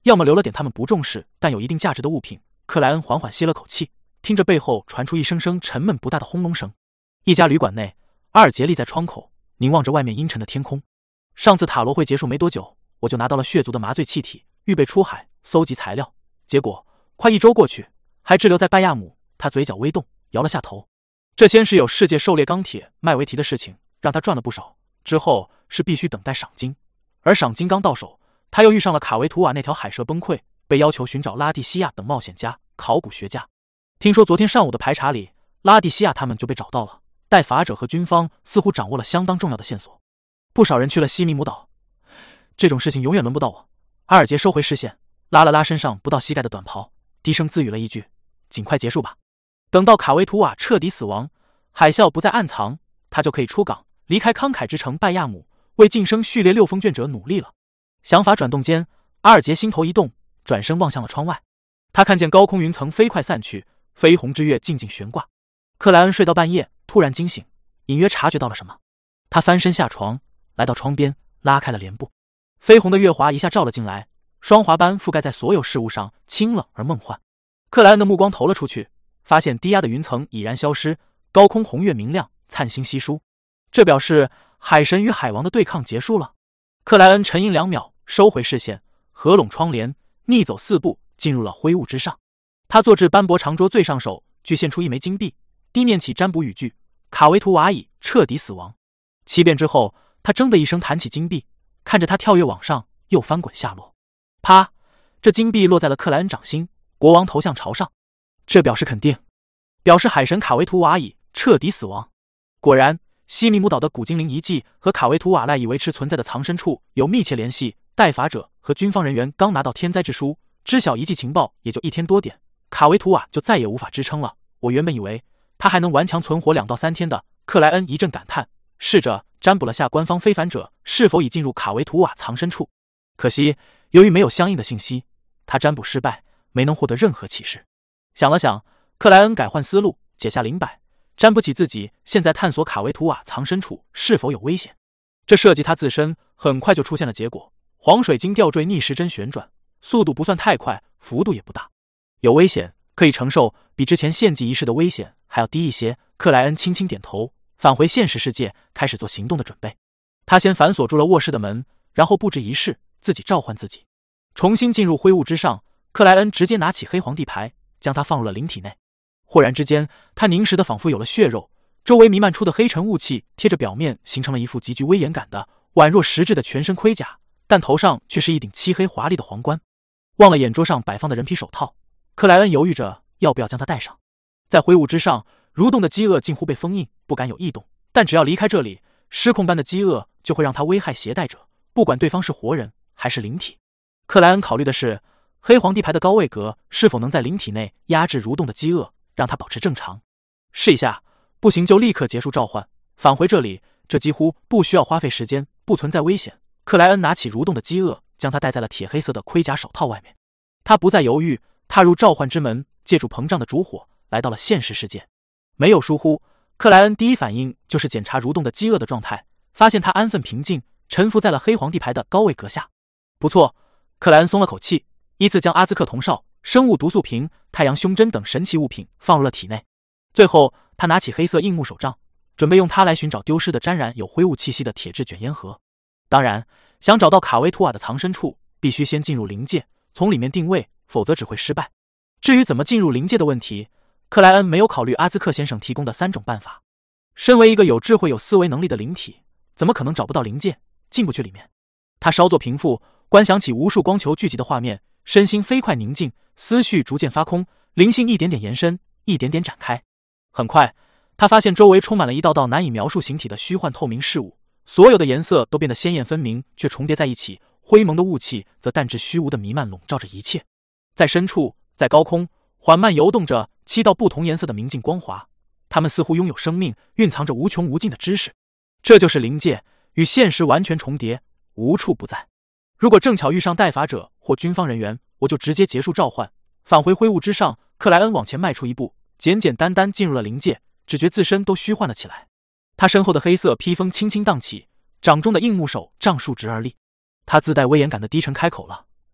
要么留了点他们不重视但有一定价值的物品。克莱恩缓缓吸了口气，听着背后传出一声声沉闷不大的轰隆声。一家旅馆内，阿尔杰立在窗口，凝望着外面阴沉的天空。上次塔罗会结束没多久，我就拿到了血族的麻醉气体，预备出海搜集材料。结果快1周过去，还滞留在拜亚姆。他嘴角微动，摇了下头。这先是有世界狩猎钢铁麦维提的事情，让他赚了不少，之后是必须等待赏金，而赏金刚到手，他又遇上了卡维图瓦那条海蛇崩溃，被要求寻找拉蒂西亚等冒险家、考古学家。听说昨天上午的排查里，拉蒂西亚他们就被找到了，带法者和军方似乎掌握了相当重要的线索。不少人去了西米姆岛，这种事情永远轮不到我。阿尔杰收回视线，拉了拉身上不到膝盖的短袍，低声自语了一句：尽快结束吧。等到卡维图瓦彻底死亡，海啸不再暗藏，他就可以出港，离开慷慨之城拜亚姆，为晋升序列6封卷者努力了。想法转动间，阿尔杰心头一动，转身望向了窗外。他看见高空云层飞快散去，绯红之月静静悬挂。克莱恩睡到半夜，突然惊醒，隐约察觉到了什么。他翻身下床，来到窗边，拉开了帘布。绯红的月华一下照了进来，霜华般覆盖在所有事物上，清冷而梦幻。克莱恩的目光投了出去，发现低压的云层已然消失，高空红月明亮，灿星稀疏。这表示海神与海王的对抗结束了。克莱恩沉吟2秒，收回视线，合拢窗帘，逆走4步，进入了灰雾之上。他坐至斑驳长桌最上手，具现出1枚金币，低念起占卜语句：卡维图瓦已彻底死亡。7遍之后，他铮的一声弹起金币，看着他跳跃往上，又翻滚下落。啪！这金币落在了克莱恩掌心，国王头像朝上，这表示肯定，表示海神卡维图瓦已彻底死亡。果然，西米姆岛的古精灵遗迹和卡维图瓦赖以维持存在的藏身处有密切联系。带法者和军方人员刚拿到天灾之书，知晓遗迹情报也就1天多点，卡维图瓦就再也无法支撑了。我原本以为他还能顽强存活2到3天的。克莱恩一阵感叹，试着占卜了下官方非凡者是否已进入卡维图瓦藏身处。可惜由于没有相应的信息，他占卜失败，没能获得任何启示。想了想，克莱恩改换思路，解下灵摆，占卜起自己现在探索卡维图瓦藏身处是否有危险。这涉及他自身，很快就出现了结果。黄水晶吊坠逆时针旋转，速度不算太快，幅度也不大。有危险，可以承受，比之前献祭仪式的危险还要低一些。克莱恩轻轻点头，返回现实世界，开始做行动的准备。他先反锁住了卧室的门，然后布置仪式，自己召唤自己，重新进入灰雾之上。克莱恩直接拿起黑皇帝牌，将它放入了灵体内。忽然之间，他凝实的仿佛有了血肉，周围弥漫出的黑尘雾气贴着表面，形成了一副极具威严感的宛若实质的全身盔甲，但头上却是一顶漆黑华丽的皇冠。忘了眼桌上摆放的人皮手套，克莱恩犹豫着要不要将它戴上。在灰雾之上，蠕动的饥饿近乎被封印，不敢有异动，但只要离开这里，失控般的饥饿就会让他危害携带者，不管对方是活人还是灵体。克莱恩考虑的是黑皇帝牌的高位格是否能在灵体内压制蠕动的饥饿，让它保持正常。试一下，不行就立刻结束召唤，返回这里，这几乎不需要花费时间，不存在危险。克莱恩拿起蠕动的饥饿，将它戴在了铁黑色的盔甲手套外面。他不再犹豫，踏入召唤之门，借助膨胀的烛火来到了现实世界。没有疏忽，克莱恩第一反应就是检查蠕动的饥饿的状态，发现他安分平静，臣服在了黑皇帝牌的高位格下。不错，克莱恩松了口气，依次将阿兹克铜哨、生物毒素瓶、太阳胸针等神奇物品放入了体内。最后，他拿起黑色硬木手杖，准备用它来寻找丢失的沾染有灰雾气息的铁质卷烟盒。当然，想找到卡维图瓦的藏身处，必须先进入灵界，从里面定位，否则只会失败。至于怎么进入灵界的问题，克莱恩没有考虑阿兹克先生提供的3种办法。身为一个有智慧有思维能力的灵体，怎么可能找不到灵界，进不去里面？他稍作平复，观想起无数光球聚集的画面，身心飞快宁静，思绪逐渐发空，灵性一点点延伸，一点点展开。很快，他发现周围充满了一道道难以描述形体的虚幻透明事物，所有的颜色都变得鲜艳分明，却重叠在一起，灰蒙的雾气则淡至虚无的弥漫，笼罩着一切。在深处，在高空，缓慢游动着7道不同颜色的明净光华，它们似乎拥有生命，蕴藏着无穷无尽的知识。这就是灵界，与现实完全重叠，无处不在。如果正巧遇上带法者或军方人员，我就直接结束召唤，返回灰雾之上。克莱恩往前迈出一步，简简单单进入了灵界，只觉自身都虚幻了起来。他身后的黑色披风轻轻荡起，掌中的硬木手杖竖直而立。他自带威严感的低沉开口了：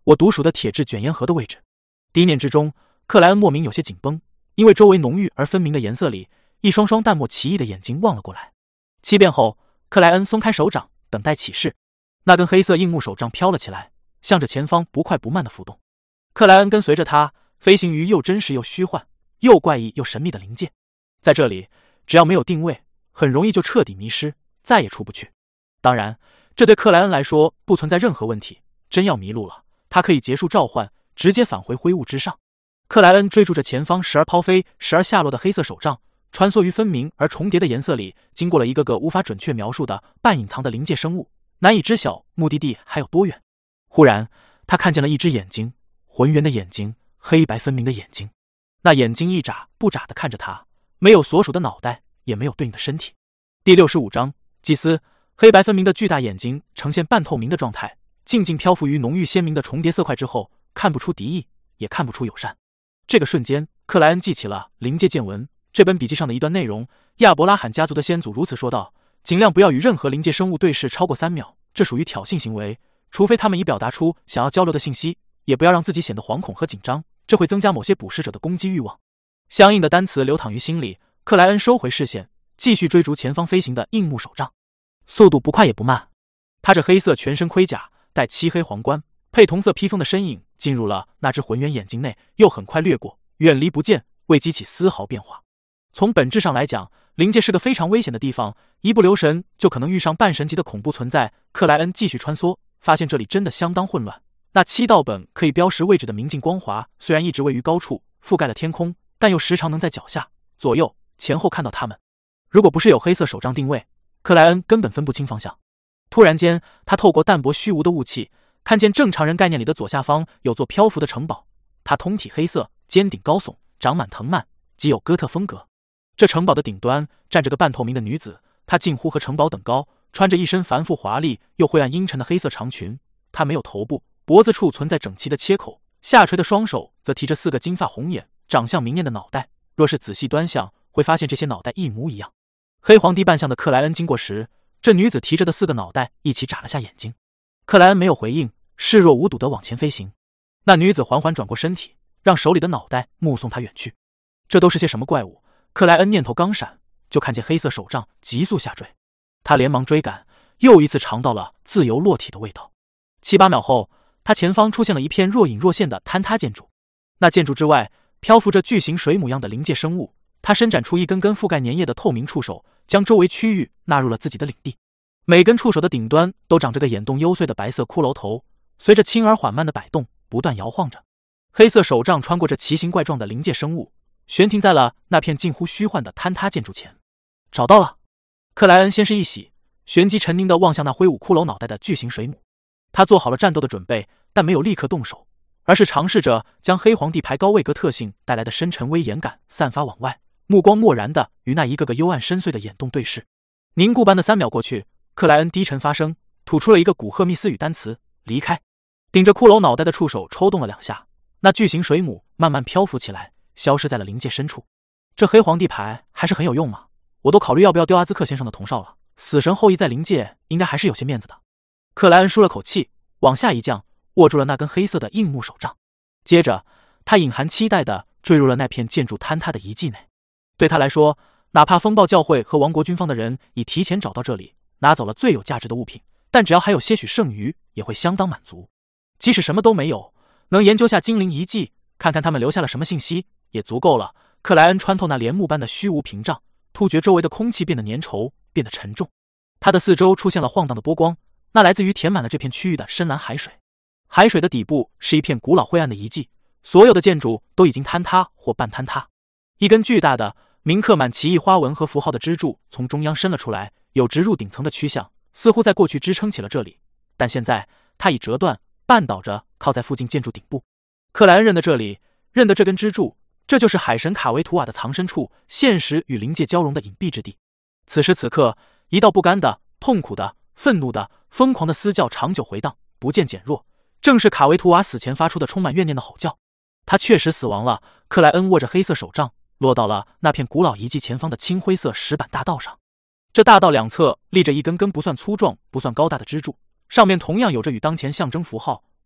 我独属的铁质卷烟盒的位置。第一念之中，克莱恩莫名有些紧绷，因为周围浓郁而分明的颜色里，一双双淡漠奇异的眼睛望了过来。7遍后，克莱恩松开手掌，等待启示。那根黑色硬木手杖飘了起来，向着前方不快不慢的浮动。克莱恩跟随着他，飞行于又真实又虚幻、又怪异又神秘的灵界。在这里，只要没有定位，很容易就彻底迷失，再也出不去。当然，这对克莱恩来说不存在任何问题。真要迷路了，他可以结束召唤，直接返回灰雾之上。克莱恩追逐着前方时而抛飞、时而下落的黑色手杖，穿梭于分明而重叠的颜色里，经过了一个个无法准确描述的半隐藏的灵界生物，难以知晓目的地还有多远。忽然，他看见了一只眼睛，浑圆的眼睛，黑白分明的眼睛。那眼睛一眨不眨地看着他，没有所属的脑袋，也没有对应的身体。第65章祭司。黑白分明的巨大眼睛呈现半透明的状态，静静漂浮于浓郁鲜明的重叠色块之后，看不出敌意，也看不出友善。这个瞬间，克莱恩记起了灵界见闻这本笔记上的一段内容。亚伯拉罕家族的先祖如此说道：尽量不要与任何灵界生物对视超过3秒，这属于挑衅行为，除非他们已表达出想要交流的信息，也不要让自己显得惶恐和紧张，这会增加某些捕食者的攻击欲望。相应的单词流淌于心里，克莱恩收回视线，继续追逐前方飞行的硬木手杖。速度不快也不慢，他这黑色全身盔甲，戴漆黑皇冠，配同色披风的身影进入了那只浑圆眼睛内，又很快掠过，远离不见，未激起丝毫变化。从本质上来讲，灵界是个非常危险的地方，一不留神就可能遇上半神级的恐怖存在。克莱恩继续穿梭，发现这里真的相当混乱。那7道本可以标识位置的明镜光华，虽然一直位于高处，覆盖了天空，但又时常能在脚下、左右、前后看到它们。如果不是有黑色手杖定位，克莱恩根本分不清方向。突然间，他透过淡薄虚无的雾气，看见正常人概念里的左下方有座漂浮的城堡。它通体黑色，尖顶高耸，长满藤蔓，极有哥特风格。这城堡的顶端站着个半透明的女子，她近乎和城堡等高，穿着一身繁复华丽又灰暗阴沉的黑色长裙。她没有头部，脖子处存在整齐的切口，下垂的双手则提着4个金发红眼、长相明艳的脑袋。若是仔细端详，会发现这些脑袋一模一样。黑皇帝扮相的克莱恩经过时，这女子提着的4个脑袋一起眨了下眼睛。克莱恩没有回应，视若无睹地往前飞行。那女子缓缓转过身体，让手里的脑袋目送他远去。这都是些什么怪物？克莱恩念头刚闪，就看见黑色手杖急速下坠。他连忙追赶，又一次尝到了自由落体的味道。7、8秒后，他前方出现了一片若隐若现的坍塌建筑。那建筑之外漂浮着巨型水母样的灵界生物，他伸展出一根根覆盖粘液的透明触手，将周围区域纳入了自己的领地。每根触手的顶端都长着个眼洞幽邃的白色骷髅头，随着轻而缓慢的摆动不断摇晃着。黑色手杖穿过这奇形怪状的灵界生物，悬停在了那片近乎虚幻的坍塌建筑前。找到了！克莱恩先是一喜，旋即沉凝地望向那挥舞骷髅脑袋的巨型水母。他做好了战斗的准备，但没有立刻动手，而是尝试着将黑皇帝牌高位格特性带来的深沉威严感散发往外，目光漠然地与那一个个幽暗深邃的眼洞对视。凝固般的3秒过去，克莱恩低沉发声，吐出了一个古赫密斯语单词：离开。顶着骷髅脑袋的触手抽动了2下，那巨型水母慢慢漂浮起来，消失在了灵界深处。这黑皇帝牌还是很有用嘛，我都考虑要不要丢阿兹克先生的铜哨了。死神后裔在灵界应该还是有些面子的。克莱恩舒了口气，往下一降，握住了那根黑色的硬木手杖。接着他隐含期待地坠入了那片建筑坍塌的遗迹内。对他来说，哪怕风暴教会和王国军方的人已提前找到这里，拿走了最有价值的物品，但只要还有些许剩余，也会相当满足。即使什么都没有，能研究下精灵遗迹，看看他们留下了什么信息，也足够了。克莱恩穿透那帘幕般的虚无屏障，突觉周围的空气变得粘稠，变得沉重。他的四周出现了晃荡的波光，那来自于填满了这片区域的深蓝海水。海水的底部是一片古老灰暗的遗迹，所有的建筑都已经坍塌或半坍塌。一根巨大的铭刻满奇异花纹和符号的支柱从中央伸了出来，有直入顶层的趋向，似乎在过去支撑起了这里，但现在它已折断，绊倒着靠在附近建筑顶部。克莱恩认得这里，认得这根支柱，这就是海神卡维图瓦的藏身处，现实与灵界交融的隐蔽之地。此时此刻，一道不甘的、痛苦的、愤怒的、疯狂的嘶叫长久回荡，不见减弱，正是卡维图瓦死前发出的充满怨念的吼叫。他确实死亡了。克莱恩握着黑色手杖，落到了那片古老遗迹前方的青灰色石板大道上。这大道两侧立着一根根不算粗壮、不算高大的支柱，上面同样有着与当前象征符号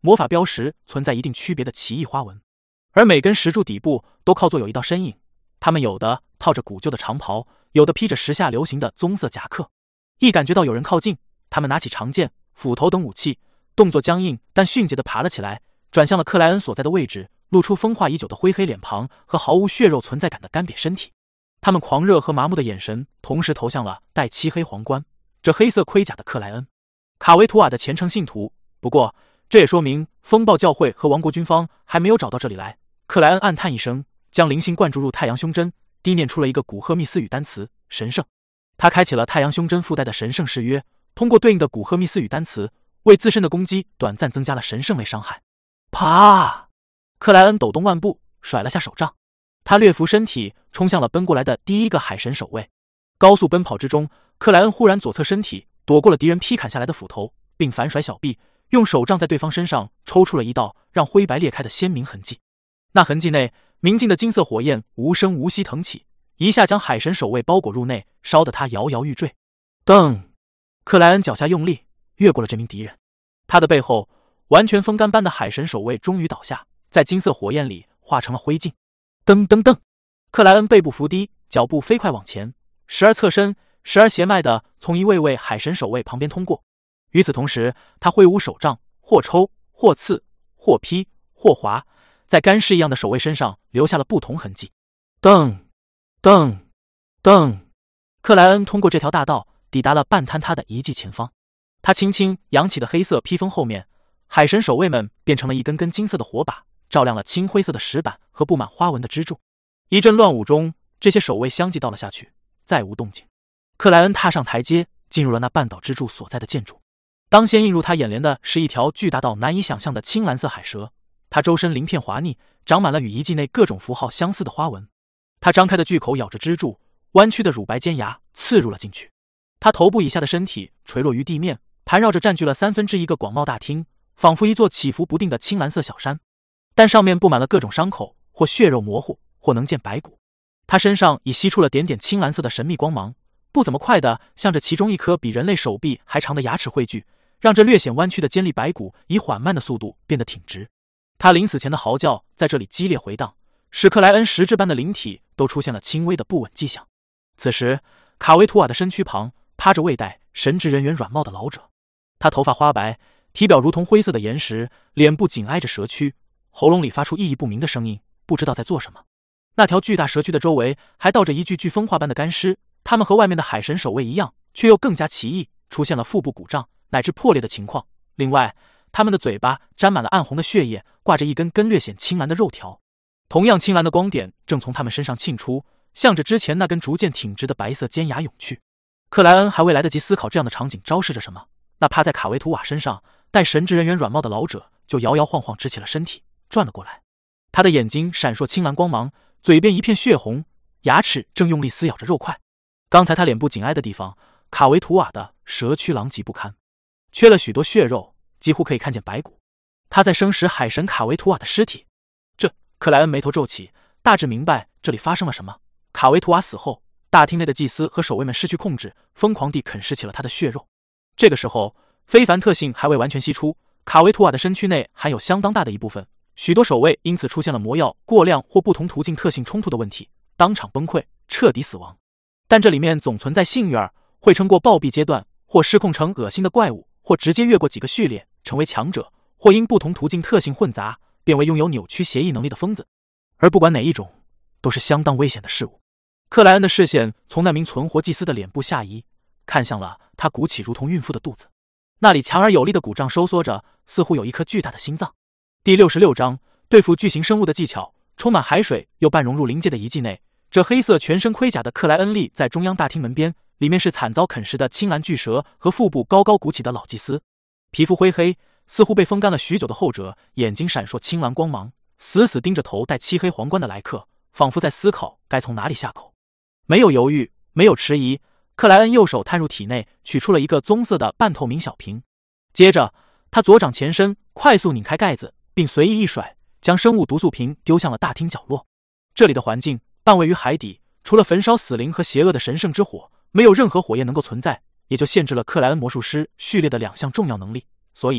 魔法标识存在一定区别的奇异花纹，而每根石柱底部都靠作有一道身影，他们有的套着古旧的长袍，有的披着时下流行的棕色夹克。一感觉到有人靠近，他们拿起长剑、斧头等武器，动作僵硬但迅捷地爬了起来，转向了克莱恩所在的位置，露出风化已久的灰黑脸庞和毫无血肉存在感的干瘪身体。他们狂热和麻木的眼神同时投向了戴漆黑皇冠、这黑色盔甲的克莱恩。卡维图瓦的虔诚信徒，不过这也说明风暴教会和王国军方还没有找到这里来。克莱恩暗叹一声，将灵性灌注入太阳胸针，低念出了一个古赫密斯语单词神圣。他开启了太阳胸针附带的神圣誓约，通过对应的古赫密斯语单词，为自身的攻击短暂增加了神圣类伤害。啪！克莱恩抖动腕部，甩了下手杖，他掠浮身体冲向了奔过来的第一个海神守卫。高速奔跑之中，克莱恩忽然左侧身体躲过了敌人劈砍下来的斧头，并反甩小臂，用手杖在对方身上抽出了一道让灰白裂开的鲜明痕迹。那痕迹内明净的金色火焰无声无息腾起，一下将海神守卫包裹入内，烧得他摇摇欲坠。噔！克莱恩脚下用力越过了这名敌人，他的背后完全风干般的海神守卫终于倒下，在金色火焰里化成了灰烬。噔噔噔！克莱恩背部伏低，脚步飞快往前，时而侧身，时而斜迈地从一位位海神守卫旁边通过。与此同时，他挥舞手杖，或抽，或刺，或劈，或划，在干尸一样的守卫身上留下了不同痕迹。噔噔噔！克莱恩通过这条大道抵达了半坍塌的遗迹前方。他轻轻扬起的黑色披风后面，海神守卫们变成了一根根金色的火把，照亮了青灰色的石板和布满花纹的支柱。一阵乱舞中，这些守卫相继倒了下去，再无动静。克莱恩踏上台阶，进入了那半岛支柱所在的建筑。当先映入他眼帘的是一条巨大到难以想象的青蓝色海蛇，它周身鳞片滑腻，长满了与遗迹内各种符号相似的花纹。它张开的巨口咬着支柱，弯曲的乳白尖牙刺入了进去。它头部以下的身体垂落于地面，盘绕着占据了1/3个广袤大厅，仿佛一座起伏不定的青蓝色小山，但上面布满了各种伤口，或血肉模糊，或能见白骨。他身上已吸出了点点青蓝色的神秘光芒，不怎么快的向着其中一颗比人类手臂还长的牙齿汇聚，让这略显弯曲的尖利白骨以缓慢的速度变得挺直。他临死前的嚎叫在这里激烈回荡，使克莱恩石质般的灵体都出现了轻微的不稳迹象。此时，卡维图瓦的身躯旁趴着位戴神职人员软帽的老者，他头发花白，体表如同灰色的岩石，脸部紧挨着蛇躯，喉咙里发出意义不明的声音，不知道在做什么。那条巨大蛇躯的周围还倒着一具风化般的干尸，他们和外面的海神守卫一样，却又更加奇异，出现了腹部鼓胀乃至破裂的情况。另外，他们的嘴巴沾满了暗红的血液，挂着一根根略显青蓝的肉条。同样青蓝的光点正从他们身上沁出，向着之前那根逐渐挺直的白色尖牙涌去。克莱恩还未来得及思考这样的场景昭示着什么，那趴在卡维图瓦身上戴神职人员软帽的老者就摇摇晃晃直起了身体，转了过来。他的眼睛闪烁青蓝光芒，嘴边一片血红，牙齿正用力撕咬着肉块。刚才他脸部紧挨的地方，卡维图瓦的蛇躯狼藉不堪，缺了许多血肉，几乎可以看见白骨。他在生食海神卡维图瓦的尸体。克莱恩眉头皱起，大致明白这里发生了什么。卡维图瓦死后，大厅内的祭司和守卫们失去控制，疯狂地啃食起了他的血肉。这个时候，非凡特性还未完全析出，卡维图瓦的身躯内含有相当大的一部分，许多守卫因此出现了魔药过量或不同途径特性冲突的问题，当场崩溃，彻底死亡。但这里面总存在幸运儿，会撑过暴毙阶段，或失控成恶心的怪物，或直接越过几个序列成为强者，或因不同途径特性混杂变为拥有扭曲协议能力的疯子。而不管哪一种，都是相当危险的事物。克莱恩的视线从那名存活祭司的脸部下移，看向了他鼓起如同孕妇的肚子，那里强而有力的鼓胀收缩着，似乎有一颗巨大的心脏。第66章，对付巨型生物的技巧。充满海水又半融入灵界的遗迹内，这黑色全身盔甲的克莱恩立在中央大厅门边，里面是惨遭啃食的青蓝巨蛇和腹部高高鼓起的老祭司。皮肤灰黑，似乎被风干了许久的后者，眼睛闪烁青蓝光芒，死死盯着头戴漆黑皇冠的来客，仿佛在思考该从哪里下口。没有犹豫，没有迟疑，克莱恩右手探入体内，取出了一个棕色的半透明小瓶。接着，他左掌前伸，快速拧开盖子，并随意一甩，将生物毒素瓶丢向了大厅角落。这里的环境半位于海底，除了焚烧死灵和邪恶的神圣之火，没有任何火焰能够存在，也就限制了克莱恩魔术师序列的2项重要能力。所以，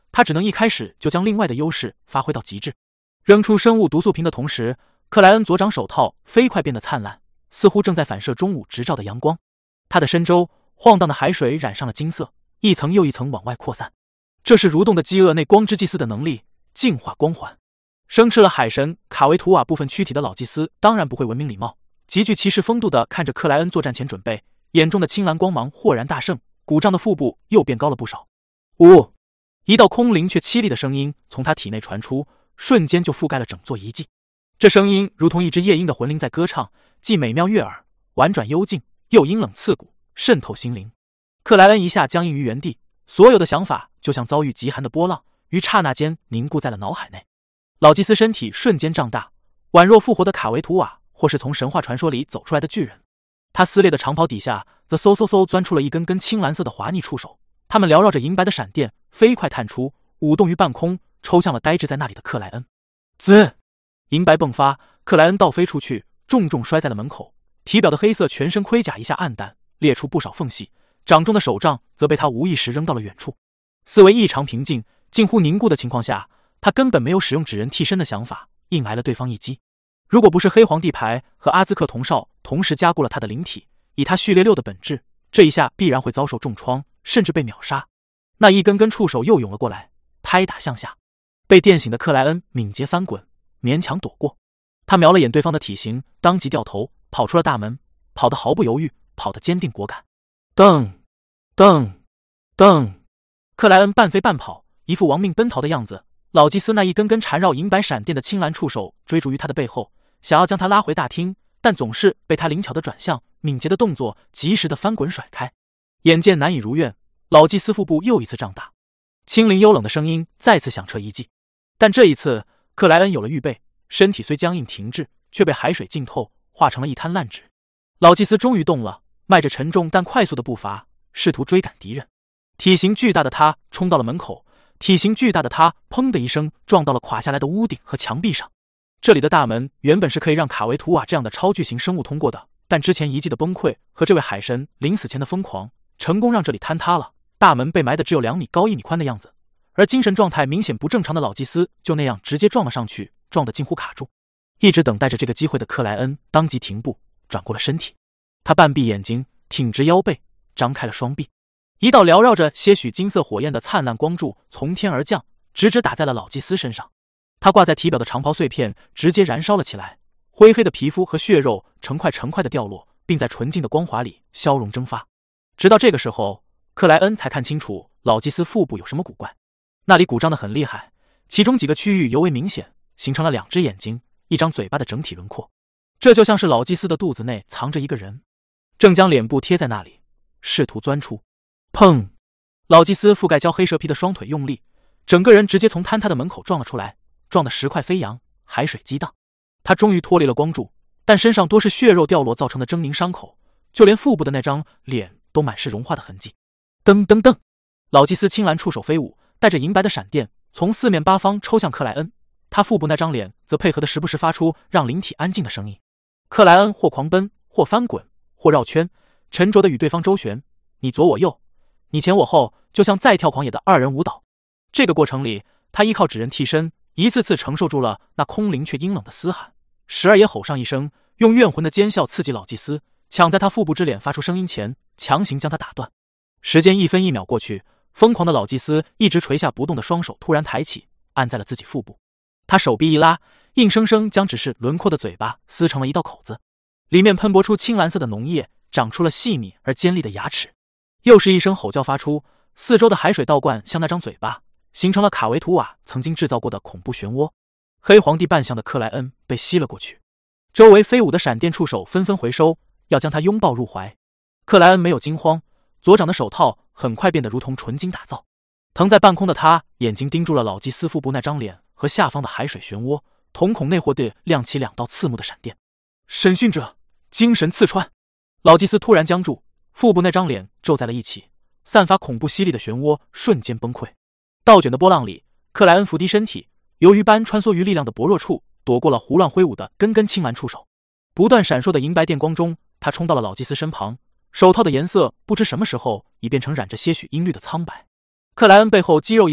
他只能一开始就将另外的优势发挥到极致。扔出生物毒素瓶的同时，克莱恩左掌手套飞快变得灿烂，似乎正在反射中午直照的阳光。他的身周晃荡的海水染上了金色，一层又一层往外扩散。这是蠕动的饥饿内光之祭司的能力，净化光环。生吃了海神卡维图瓦部分躯体的老祭司当然不会文明礼貌，极具骑士风度的看着克莱恩作战前准备，眼中的青蓝光芒豁然大盛，鼓胀的腹部又变高了不少。呜！一道空灵却凄厉的声音从他体内传出，瞬间就覆盖了整座遗迹。这声音如同一只夜莺的魂灵在歌唱，既美妙悦耳，婉转幽静，又阴冷刺骨，渗透心灵。克莱恩一下僵硬于原地，所有的想法就像遭遇极寒的波浪，于刹那间凝固在了脑海内。老祭司身体瞬间胀大，宛若复活的卡维图瓦，或是从神话传说里走出来的巨人。他撕裂的长袍底下则嗖嗖嗖钻出了一根根青蓝色的滑腻触手，它们缭绕着银白的闪电飞快探出，舞动于半空，抽向了呆滞在那里的克莱恩。滋！银白迸发，克莱恩倒飞出去，重重摔在了门口。体表的黑色全身盔甲一下暗淡，裂出不少缝隙，掌中的手杖则被他无意识扔到了远处。思维异常平静，近乎凝固的情况下，他根本没有使用纸人替身的想法，硬挨了对方一击。如果不是黑皇帝牌和阿兹克铜哨同时加固了他的灵体，以他序列6的本质，这一下必然会遭受重创，甚至被秒杀。那一根根触手又涌了过来，拍打向下。被电醒的克莱恩敏捷翻滚，勉强躲过。他瞄了眼对方的体型，当即掉头跑出了大门，跑得毫不犹豫，跑得坚定果敢。噔噔噔！克莱恩半飞半跑，一副亡命奔逃的样子。老祭司那一根根缠绕银白闪电的青蓝触手追逐于他的背后，想要将他拉回大厅，但总是被他灵巧的转向、敏捷的动作及时的翻滚甩开。眼见难以如愿，老祭司腹部又一次胀大，清灵幽冷的声音再次响彻遗迹。但这一次，克莱恩有了预备，身体虽僵硬停滞，却被海水浸透，化成了一滩烂纸。老祭司终于动了，迈着沉重但快速的步伐，试图追赶敌人。体型巨大的他冲到了门口，体型巨大的他砰的一声撞到了垮下来的屋顶和墙壁上。这里的大门原本是可以让卡维图瓦这样的超巨型生物通过的，但之前遗迹的崩溃和这位海神临死前的疯狂，成功让这里坍塌了。大门被埋得只有2米高1米宽的样子，而精神状态明显不正常的老祭司就那样直接撞了上去，撞得近乎卡住。一直等待着这个机会的克莱恩当即停步，转过了身体。他半闭眼睛，挺直腰背，张开了双臂。一道缭绕着些许金色火焰的灿烂光柱从天而降，直直打在了老祭司身上。他挂在体表的长袍碎片直接燃烧了起来，灰黑的皮肤和血肉成块成块的掉落，并在纯净的光华里消融蒸发。直到这个时候，克莱恩才看清楚老祭司腹部有什么古怪，那里鼓胀得很厉害，其中几个区域尤为明显，形成了2只眼睛、1张嘴巴的整体轮廓。这就像是老祭司的肚子内藏着一个人，正将脸部贴在那里，试图钻出。砰！老祭司覆盖焦黑蛇皮的双腿用力，整个人直接从坍塌的门口撞了出来，撞得石块飞扬，海水激荡。他终于脱离了光柱，但身上多是血肉掉落造成的狰狞伤口，就连腹部的那张脸都满是融化的痕迹。噔噔噔！老祭司青蓝触手飞舞，带着银白的闪电从4面8方抽向克莱恩，他腹部那张脸则配合的时不时发出让灵体安静的声音。克莱恩或狂奔，或翻滚，或绕圈，沉着地与对方周旋，你左我右，你前我后，就像再跳狂野的2人舞蹈。这个过程里，他依靠纸人替身，一次次承受住了那空灵却阴冷的嘶喊，时而也吼上一声，用怨魂的尖笑刺激老祭司，抢在他腹部之脸发出声音前，强行将他打断。时间1分1秒过去，疯狂的老祭司一直垂下不动的双手突然抬起，按在了自己腹部。他手臂一拉，硬生生将只是轮廓的嘴巴撕成了一道口子，里面喷薄出青蓝色的脓液，长出了细密而尖利的牙齿。又是一声吼叫发出，四周的海水倒灌向那张嘴巴，形成了卡维图瓦曾经制造过的恐怖漩涡。黑皇帝扮相的克莱恩被吸了过去，周围飞舞的闪电触手纷纷回收，要将他拥抱入怀。克莱恩没有惊慌，左掌的手套很快变得如同纯金打造。腾在半空的他眼睛盯住了老祭司腹部那张脸和下方的海水漩涡，瞳孔内活地亮起2道刺目的闪电。审讯者，精神刺穿！老祭司突然僵住，腹部那张脸皱在了一起，散发恐怖犀利的漩涡瞬间崩溃。倒卷的波浪里，克莱恩伏低身体，由鱼般穿梭于力量的薄弱处，躲过了胡乱挥舞的根根青蓝触手。不断闪烁的银白电光中，他冲到了老祭司身旁，手套的颜色不知什么时候已变成染着些许阴绿的苍白。克莱恩背后肌肉一鼓，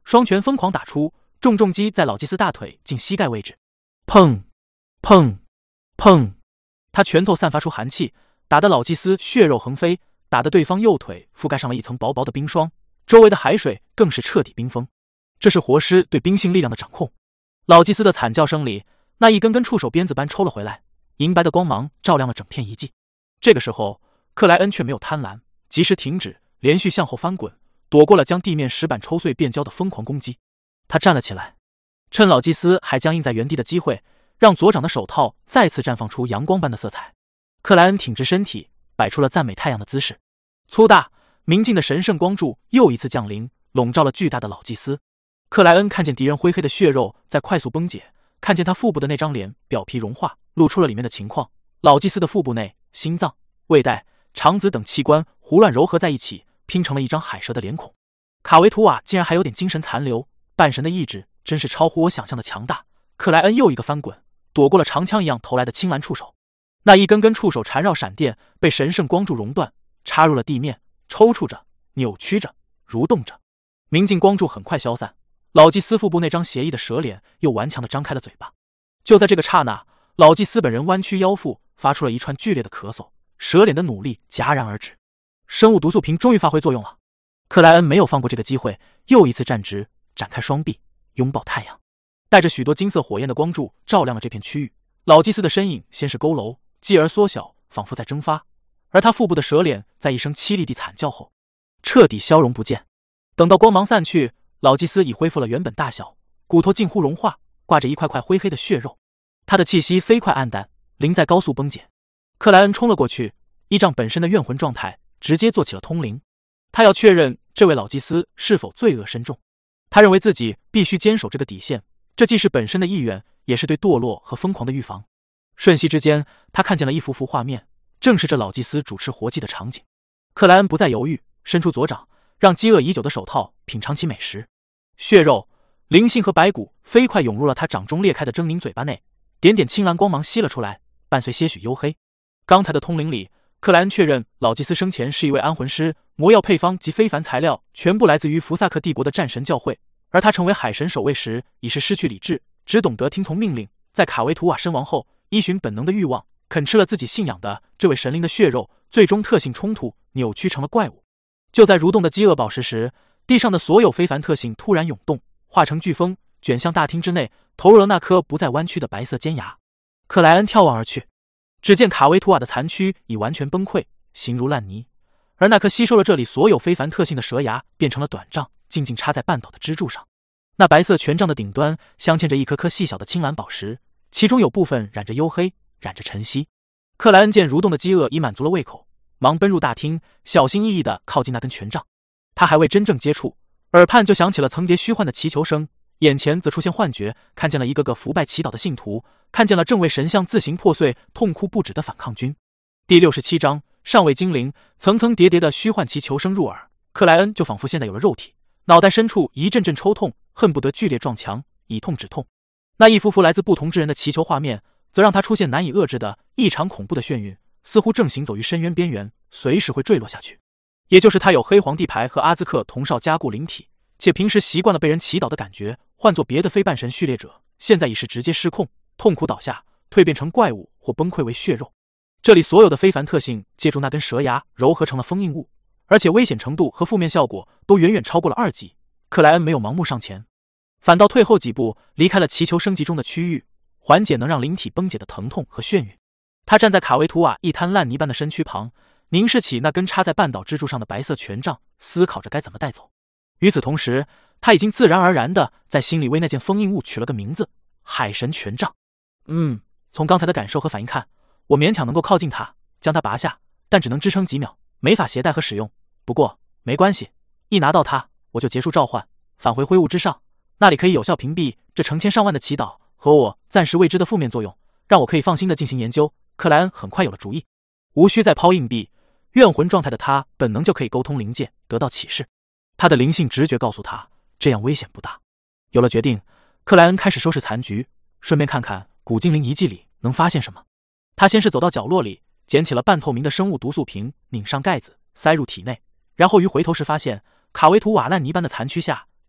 双拳疯狂打出，重击在老祭司大腿近膝盖位置，砰砰砰，他拳头散发出寒气，打得老祭司血肉横飞，打得对方右腿覆盖上了一层薄薄的冰霜，周围的海水更是彻底冰封。这是活尸对冰性力量的掌控。老祭司的惨叫声里，那一根根触手鞭子般抽了回来，银白的光芒照亮了整片遗迹。这个时候，克莱恩却没有贪婪，及时停止，连续向后翻滚，躲过了将地面石板抽碎变焦的疯狂攻击。他站了起来，趁老祭司还僵硬在原地的机会，让左掌的手套再次绽放出阳光般的色彩。克莱恩挺直身体，摆出了赞美太阳的姿势。粗大明净的神圣光柱又一次降临，笼罩了巨大的老祭司。克莱恩看见敌人灰黑的血肉在快速崩解，看见他腹部的那张脸表皮融化，露出了里面的情况。老祭司的腹部内，心脏、胃袋、肠子等器官胡乱糅合在一起，拼成了一张海蛇的脸孔。卡维图瓦竟然还有点精神残留，半神的意志真是超乎我想象的强大。克莱恩又一个翻滚，躲过了长枪一样投来的青蓝触手。那一根根触手缠绕闪电，被神圣光柱熔断，插入了地面，抽搐着，扭曲着，蠕动着。明净光柱很快消散，老祭司腹部那张邪异的蛇脸又顽强地张开了嘴巴。就在这个刹那，老祭司本人弯曲腰腹，发出了一串剧烈的咳嗽，蛇脸的努力戛然而止。生物毒素瓶终于发挥作用了。克莱恩没有放过这个机会，又一次站直，展开双臂，拥抱太阳。带着许多金色火焰的光柱照亮了这片区域。老祭司的身影先是佝偻，继而缩小，仿佛在蒸发，而他腹部的蛇脸在一声凄厉地惨叫后彻底消融不见。等到光芒散去，老祭司已恢复了原本大小，骨头近乎融化，挂着一块块灰黑的血肉。他的气息飞快暗淡，灵在高速崩解。克莱恩冲了过去，依仗本身的怨魂状态，直接做起了通灵。他要确认这位老祭司是否罪恶深重。他认为自己必须坚守这个底线，这既是本身的意愿，也是对堕落和疯狂的预防。瞬息之间，他看见了一幅幅画面，正是这老祭司主持活祭的场景。克莱恩不再犹豫，伸出左掌，让饥饿已久的手套品尝起美食。血肉、灵性和白骨飞快涌入了他掌中裂开的狰狞嘴巴内，点点青蓝光芒吸了出来，伴随些许黝黑。刚才的通灵里，克莱恩确认老祭司生前是一位安魂师，魔药配方及非凡材料全部来自于福萨克帝国的战神教会，而他成为海神守卫时已是失去理智，只懂得听从命令。在卡维图瓦身亡后，依循本能的欲望，啃吃了自己信仰的这位神灵的血肉，最终特性冲突，扭曲成了怪物。就在蠕动的饥饿宝石时，地上的所有非凡特性突然涌动，化成飓风，卷向大厅之内，投入了那颗不再弯曲的白色尖牙。克莱恩眺望而去，只见卡维图瓦的残躯已完全崩溃，形如烂泥，而那颗吸收了这里所有非凡特性的蛇牙变成了短杖，静静插在半岛的支柱上。那白色权杖的顶端镶嵌着一颗颗细小的青蓝宝石，其中有部分染着黝黑，染着晨曦。克莱恩见蠕动的饥饿已满足了胃口，忙奔入大厅，小心翼翼地靠近那根权杖。他还未真正接触，耳畔就响起了层叠虚幻的祈求声，眼前则出现幻觉，看见了一个个伏拜祈祷的信徒，看见了正为神像自行破碎痛哭不止的反抗军。第67章上位精灵，层层叠叠的虚幻祈求声入耳，克莱恩就仿佛现在有了肉体，脑袋深处一阵阵抽痛，恨不得剧烈撞墙，以痛止痛。那一幅幅来自不同之人的祈求画面，则让他出现难以遏制的异常恐怖的眩晕，似乎正行走于深渊边缘，随时会坠落下去。也就是他有黑皇帝牌和阿兹克同少加固灵体，且平时习惯了被人祈祷的感觉，换作别的非半神序列者，现在已是直接失控，痛苦倒下，蜕变成怪物或崩溃为血肉。这里所有的非凡特性借助那根蛇牙糅合成了封印物，而且危险程度和负面效果都远远超过了2级。克莱恩没有盲目上前，反倒退后几步，离开了祈求升级中的区域，缓解能让灵体崩解的疼痛和眩晕。他站在卡维图瓦一滩烂泥般的身躯旁，凝视起那根插在半岛支柱上的白色权杖，思考着该怎么带走。与此同时，他已经自然而然地在心里为那件封印物取了个名字：海神权杖。从刚才的感受和反应看，我勉强能够靠近它，将它拔下，但只能支撑几秒，没法携带和使用。不过没关系，一拿到它，我就结束召唤，返回灰雾之上，那里可以有效屏蔽这成千上万的祈祷和我暂时未知的负面作用，让我可以放心地进行研究。克莱恩很快有了主意，无需再抛硬币，怨魂状态的他本能就可以沟通灵界，得到启示。他的灵性直觉告诉他，这样危险不大。有了决定，克莱恩开始收拾残局，顺便看看古精灵遗迹里能发现什么。他先是走到角落里，捡起了半透明的生物毒素瓶，拧上盖子，塞入体内，然后于回头时发现卡维图瓦烂泥般的残躯下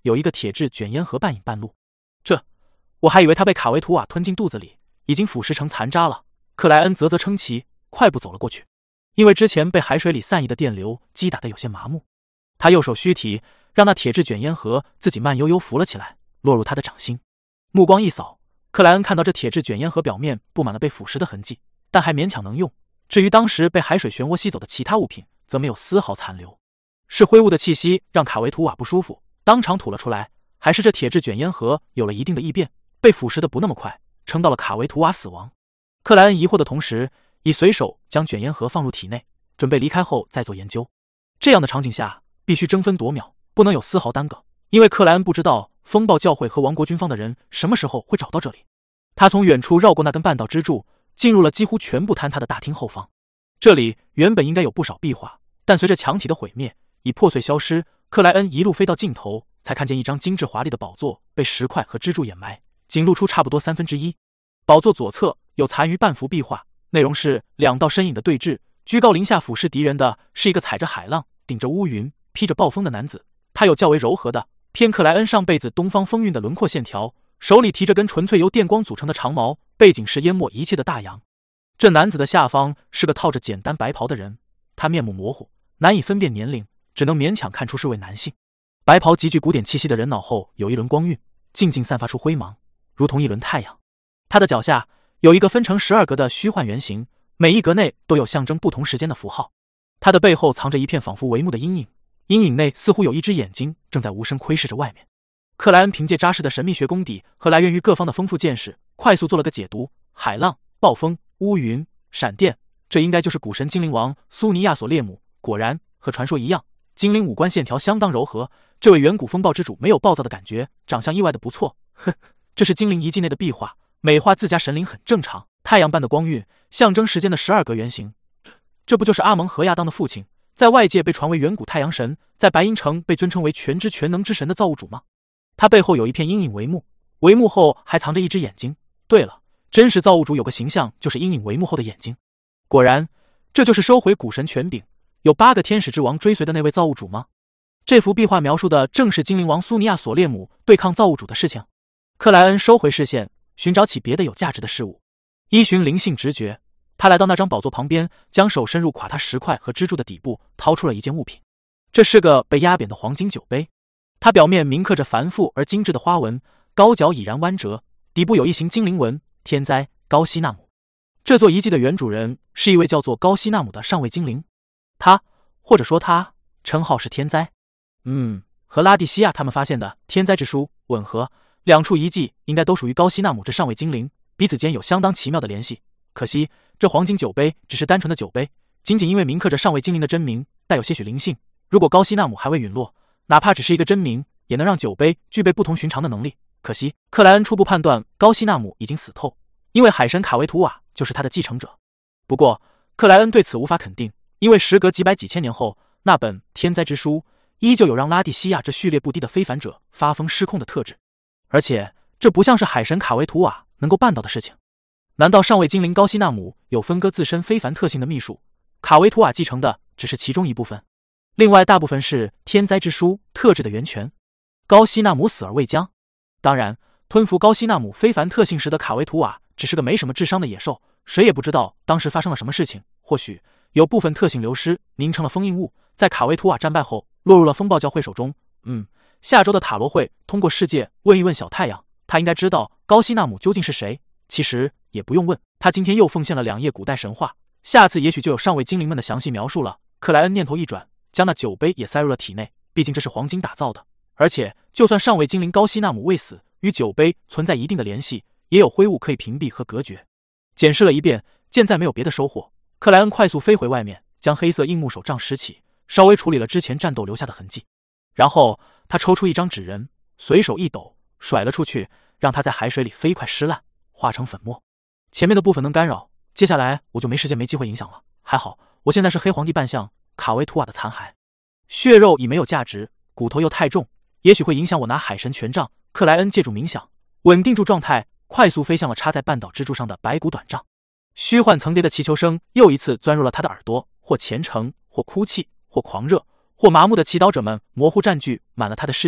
有一个铁质卷烟盒半引半露。我还以为他被卡维图瓦吞进肚子里，已经腐蚀成残渣了。克莱恩啧啧称奇，快步走了过去。因为之前被海水里散逸的电流击打得有些麻木，他右手虚提，让那铁质卷烟盒自己慢悠悠浮了起来，落入他的掌心。目光一扫，克莱恩看到这铁质卷烟盒表面布满了被腐蚀的痕迹，但还勉强能用。至于当时被海水漩涡吸走的其他物品，则没有丝毫残留。是灰雾的气息让卡维图瓦不舒服，当场吐了出来，还是这铁质卷烟盒有了一定的异变，被腐蚀的不那么快，撑到了卡维图瓦死亡。克莱恩疑惑的同时，已随手将卷烟盒放入体内，准备离开后再做研究。这样的场景下，必须争分夺秒，不能有丝毫耽搁，因为克莱恩不知道风暴教会和王国军方的人什么时候会找到这里。他从远处绕过那根半道支柱，进入了几乎全部坍塌的大厅后方。这里原本应该有不少壁画，但随着墙体的毁灭，已破碎消失。克莱恩一路飞到尽头，才看见一张精致华丽的宝座被石块和支柱掩埋，仅露出差不多1/3。宝座左侧有残余半幅壁画，内容是两道身影的对峙，居高临下俯视敌人的是一个踩着海浪、顶着乌云、披着暴风的男子。他有较为柔和的偏克莱恩上辈子东方风韵的轮廓线条，手里提着根纯粹由电光组成的长矛，背景是淹没一切的大洋。这男子的下方是个套着简单白袍的人，他面目模糊，难以分辨年龄，只能勉强看出是位男性。白袍极具古典气息的人脑后有一轮光晕，静静散发出辉芒，如同一轮太阳。他的脚下有一个分成12格的虚幻圆形，每一格内都有象征不同时间的符号。他的背后藏着一片仿佛帷幕的阴影，阴影内似乎有一只眼睛正在无声窥视着外面。克莱恩凭借扎实的神秘学功底和来源于各方的丰富见识，快速做了个解读：海浪、暴风、乌云、闪电，这应该就是古神精灵王苏尼亚索列姆。果然和传说一样，精灵五官线条相当柔和，这位远古风暴之主没有暴躁的感觉，长相意外的不错。这是精灵遗迹内的壁画，美化自家神灵很正常。太阳般的光晕，象征时间的12格圆形，这不就是阿蒙和亚当的父亲，在外界被传为远古太阳神，在白银城被尊称为全知全能之神的造物主吗？他背后有一片阴影帷幕，帷幕后还藏着一只眼睛。对了，真实造物主有个形象，就是阴影帷幕后的眼睛。果然，这就是收回古神权柄，有8个天使之王追随的那位造物主吗？这幅壁画描述的正是精灵王苏尼亚索列姆对抗造物主的事情。克莱恩收回视线，寻找起别的有价值的事物。依循灵性直觉，他来到那张宝座旁边，将手伸入垮塌石块和支柱的底部，掏出了一件物品。这是个被压扁的黄金酒杯，它表面铭刻着繁复而精致的花纹，高脚已然弯折，底部有一行精灵纹：天灾高希纳姆。这座遗迹的原主人是一位叫做高希纳姆的上位精灵，他或者说他称号是天灾。和拉蒂西亚他们发现的天灾之书吻合，两处遗迹应该都属于高希纳姆这上位精灵，彼此间有相当奇妙的联系。可惜这黄金酒杯只是单纯的酒杯，仅仅因为铭刻着上位精灵的真名，带有些许灵性。如果高希纳姆还未陨落，哪怕只是一个真名，也能让酒杯具备不同寻常的能力。可惜克莱恩初步判断高希纳姆已经死透，因为海神卡维图瓦就是他的继承者。不过克莱恩对此无法肯定，因为时隔几百几千年后，那本天灾之书依旧有让拉蒂西亚这序列不低的非凡者发疯失控的特质，而且这不像是海神卡维图瓦能够办到的事情。难道上位精灵高希纳姆有分割自身非凡特性的秘术？卡维图瓦继承的只是其中一部分，另外大部分是天灾之书特质的源泉。高希纳姆死而未僵。当然，吞服高希纳姆非凡特性时的卡维图瓦只是个没什么智商的野兽，谁也不知道当时发生了什么事情。或许有部分特性流失，凝成了封印物，在卡维图瓦战败后落入了风暴教会手中。下周的塔罗会通过世界问一问小太阳，他应该知道高希纳姆究竟是谁。其实也不用问，他今天又奉献了2页古代神话，下次也许就有上位精灵们的详细描述了。克莱恩念头一转，将那酒杯也塞入了体内，毕竟这是黄金打造的，而且就算上位精灵高希纳姆未死，与酒杯存在一定的联系，也有灰雾可以屏蔽和隔绝。检视了一遍，见再没有别的收获，克莱恩快速飞回外面，将黑色硬木手杖拾起，稍微处理了之前战斗留下的痕迹。然后他抽出一张纸人，随手一抖，甩了出去，让它在海水里飞快湿烂，化成粉末。前面的部分能干扰，接下来我就没时间没机会影响了。还好我现在是黑皇帝扮相卡维图瓦的残骸，血肉已没有价值，骨头又太重，也许会影响我拿海神权杖。克莱恩借助冥想稳定住状态，快速飞向了插在半岛支柱上的白骨短杖。虚幻层叠的祈求声又一次钻入了他的耳朵，或虔诚，或哭泣，或狂热，或麻木的祈祷者们模糊占据满了他的世界，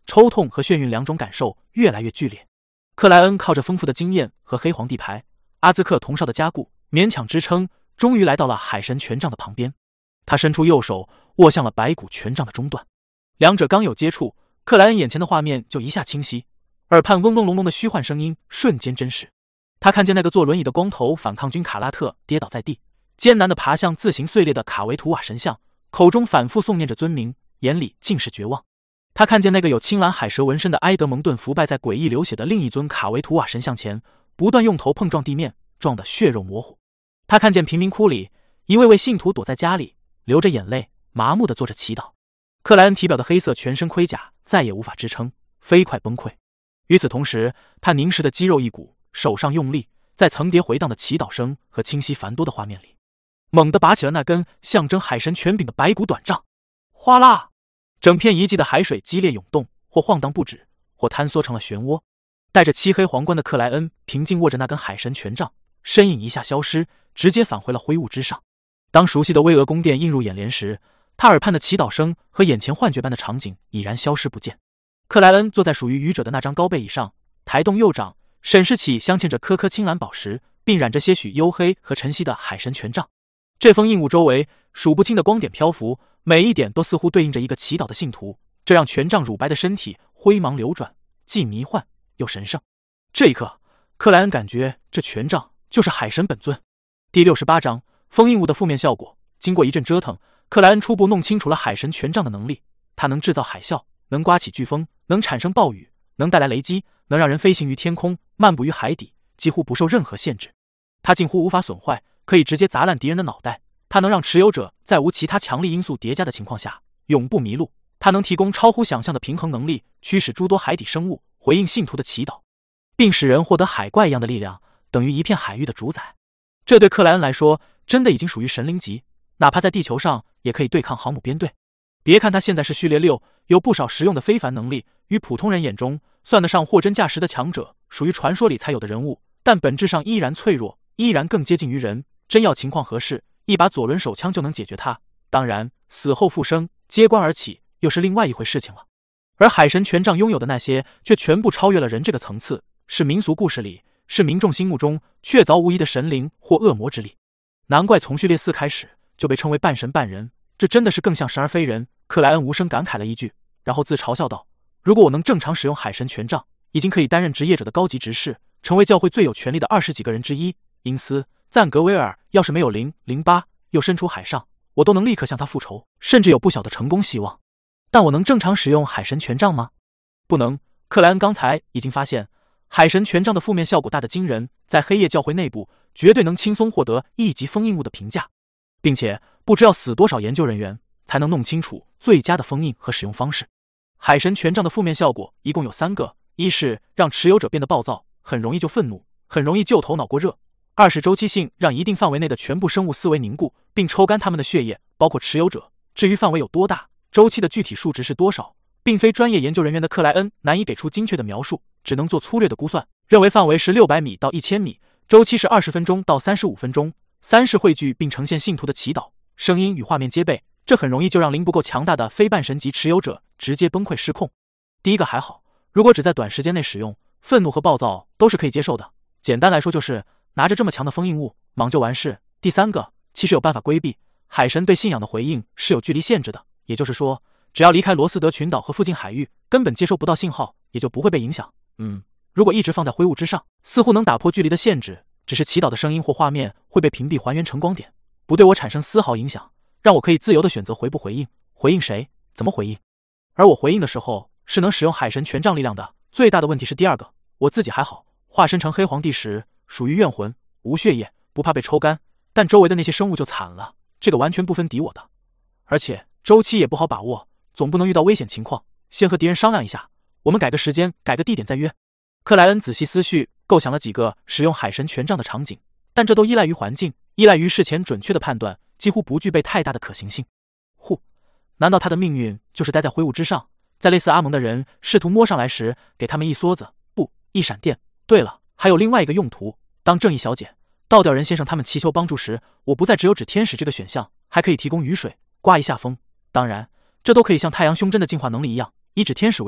抽痛和眩晕两种感受越来越剧烈。克莱恩靠着丰富的经验和黑皇帝牌、阿兹克铜哨的加固，勉强支撑，终于来到了海神权杖的旁边。他伸出右手握向了白骨权杖的中段，两者刚有接触，克莱恩眼前的画面就一下清晰，耳畔嗡嗡隆隆的虚幻声音瞬间真实。他看见那个坐轮椅的光头反抗军卡拉特跌倒在地，艰难地爬向自行碎裂的卡维图瓦神像，口中反复诵念着尊名，眼里尽是绝望。他看见那个有青蓝海蛇纹身的埃德蒙顿伏败在诡异流血的另一尊卡维图瓦神像前，不断用头碰撞地面，撞得血肉模糊。他看见贫民窟里一位位信徒躲在家里，流着眼泪，麻木地做着祈祷。克莱恩体表的黑色全身盔甲再也无法支撑，飞快崩溃。与此同时，他凝实的肌肉一鼓，手上用力，在层叠回荡的祈祷声和清晰繁多的画面里，猛地拔起了那根象征海神权柄的白骨短杖。哗啦！整片遗迹的海水激烈涌动，或晃荡不止，或坍缩成了漩涡。戴着漆黑皇冠的克莱恩平静握着那根海神权杖，身影一下消失，直接返回了灰雾之上。当熟悉的巍峨宫殿映入眼帘时，他耳畔的祈祷声和眼前幻觉般的场景已然消失不见。克莱恩坐在属于愚者的那张高背椅上，抬动右掌，审视起镶嵌着颗颗青蓝宝石并染着些许黝黑和晨曦的海神权杖。这封印物周围数不清的光点漂浮，每一点都似乎对应着一个祈祷的信徒，这让权杖乳白的身体灰芒流转，既迷幻又神圣。这一刻，克莱恩感觉这权杖就是海神本尊。第68章封印物的负面效果。经过一阵折腾，克莱恩初步弄清楚了海神权杖的能力。它能制造海啸，能刮起飓风，能产生暴雨，能带来雷击，能让人飞行于天空，漫步于海底，几乎不受任何限制。它近乎无法损坏，可以直接砸烂敌人的脑袋。它能让持有者在无其他强力因素叠加的情况下永不迷路。它能提供超乎想象的平衡能力，驱使诸多海底生物回应信徒的祈祷，并使人获得海怪一样的力量，等于一片海域的主宰。这对克莱恩来说真的已经属于神灵级，哪怕在地球上也可以对抗航母编队。别看他现在是序列6，有不少实用的非凡能力，与普通人眼中算得上货真价实的强者，属于传说里才有的人物，但本质上依然脆弱，依然更接近于人。真要情况合适，一把左轮手枪就能解决他。当然，死后复生，接官而起，又是另外一回事情了。而海神权杖拥有的那些，却全部超越了人这个层次，是民俗故事里，是民众心目中确凿无疑的神灵或恶魔之力。难怪从序列4开始就被称为半神半人，这真的是更像神而非人。克莱恩无声感慨了一句，然后自嘲笑道：如果我能正常使用海神权杖，已经可以担任职业者的高级执事，成为教会最有权力的20几个人之一。因斯赞格威尔要是没有008又身处海上，我都能立刻向他复仇，甚至有不小的成功希望。但我能正常使用海神权杖吗？不能。克莱恩刚才已经发现，海神权杖的负面效果大得惊人，在黑夜教会内部绝对能轻松获得1级封印物的评价，并且不知要死多少研究人员才能弄清楚最佳的封印和使用方式。海神权杖的负面效果一共有3个，一是让持有者变得暴躁，很容易就愤怒，很容易就头脑过热；二是周期性，让一定范围内的全部生物思维凝固，并抽干他们的血液，包括持有者。至于范围有多大，周期的具体数值是多少，并非专业研究人员的克莱恩难以给出精确的描述，只能做粗略的估算，认为范围是600米到1000米，周期是20分钟到35分钟。3是汇聚并呈现信徒的祈祷，声音与画面皆备，这很容易就让灵不够强大的非半神级持有者直接崩溃失控。第一个还好，如果只在短时间内使用，愤怒和暴躁都是可以接受的。简单来说就是拿着这么强的封印物莽就完事。第3个其实有办法规避，海神对信仰的回应是有距离限制的，也就是说只要离开罗斯德群岛和附近海域，根本接收不到信号，也就不会被影响。如果一直放在灰雾之上，似乎能打破距离的限制，只是祈祷的声音或画面会被屏蔽还原成光点，不对我产生丝毫影响，让我可以自由地选择回不回应，回应谁，怎么回应。而我回应的时候是能使用海神权杖力量的。最大的问题是第2个，我自己还好，化身成黑皇帝时属于怨魂，无血液，不怕被抽干，但周围的那些生物就惨了，这个完全不分敌我的。而且周期也不好把握，总不能遇到危险情况先和敌人商量一下，我们改个时间改个地点再约。克莱恩仔细思绪，构想了几个使用海神权杖的场景，但这都依赖于环境，依赖于事前准确的判断，几乎不具备太大的可行性。难道他的命运就是待在灰雾之上，在类似阿蒙的人试图摸上来时给他们一梭子，不，一闪电。对了，还有另外一个用途，当正义小姐、倒吊人先生他们祈求帮助时，我不再只有指天使这个选项，还可以提供雨水，刮一下风。当然这都可以像太阳胸针的进化能力一样，以指天使为载体，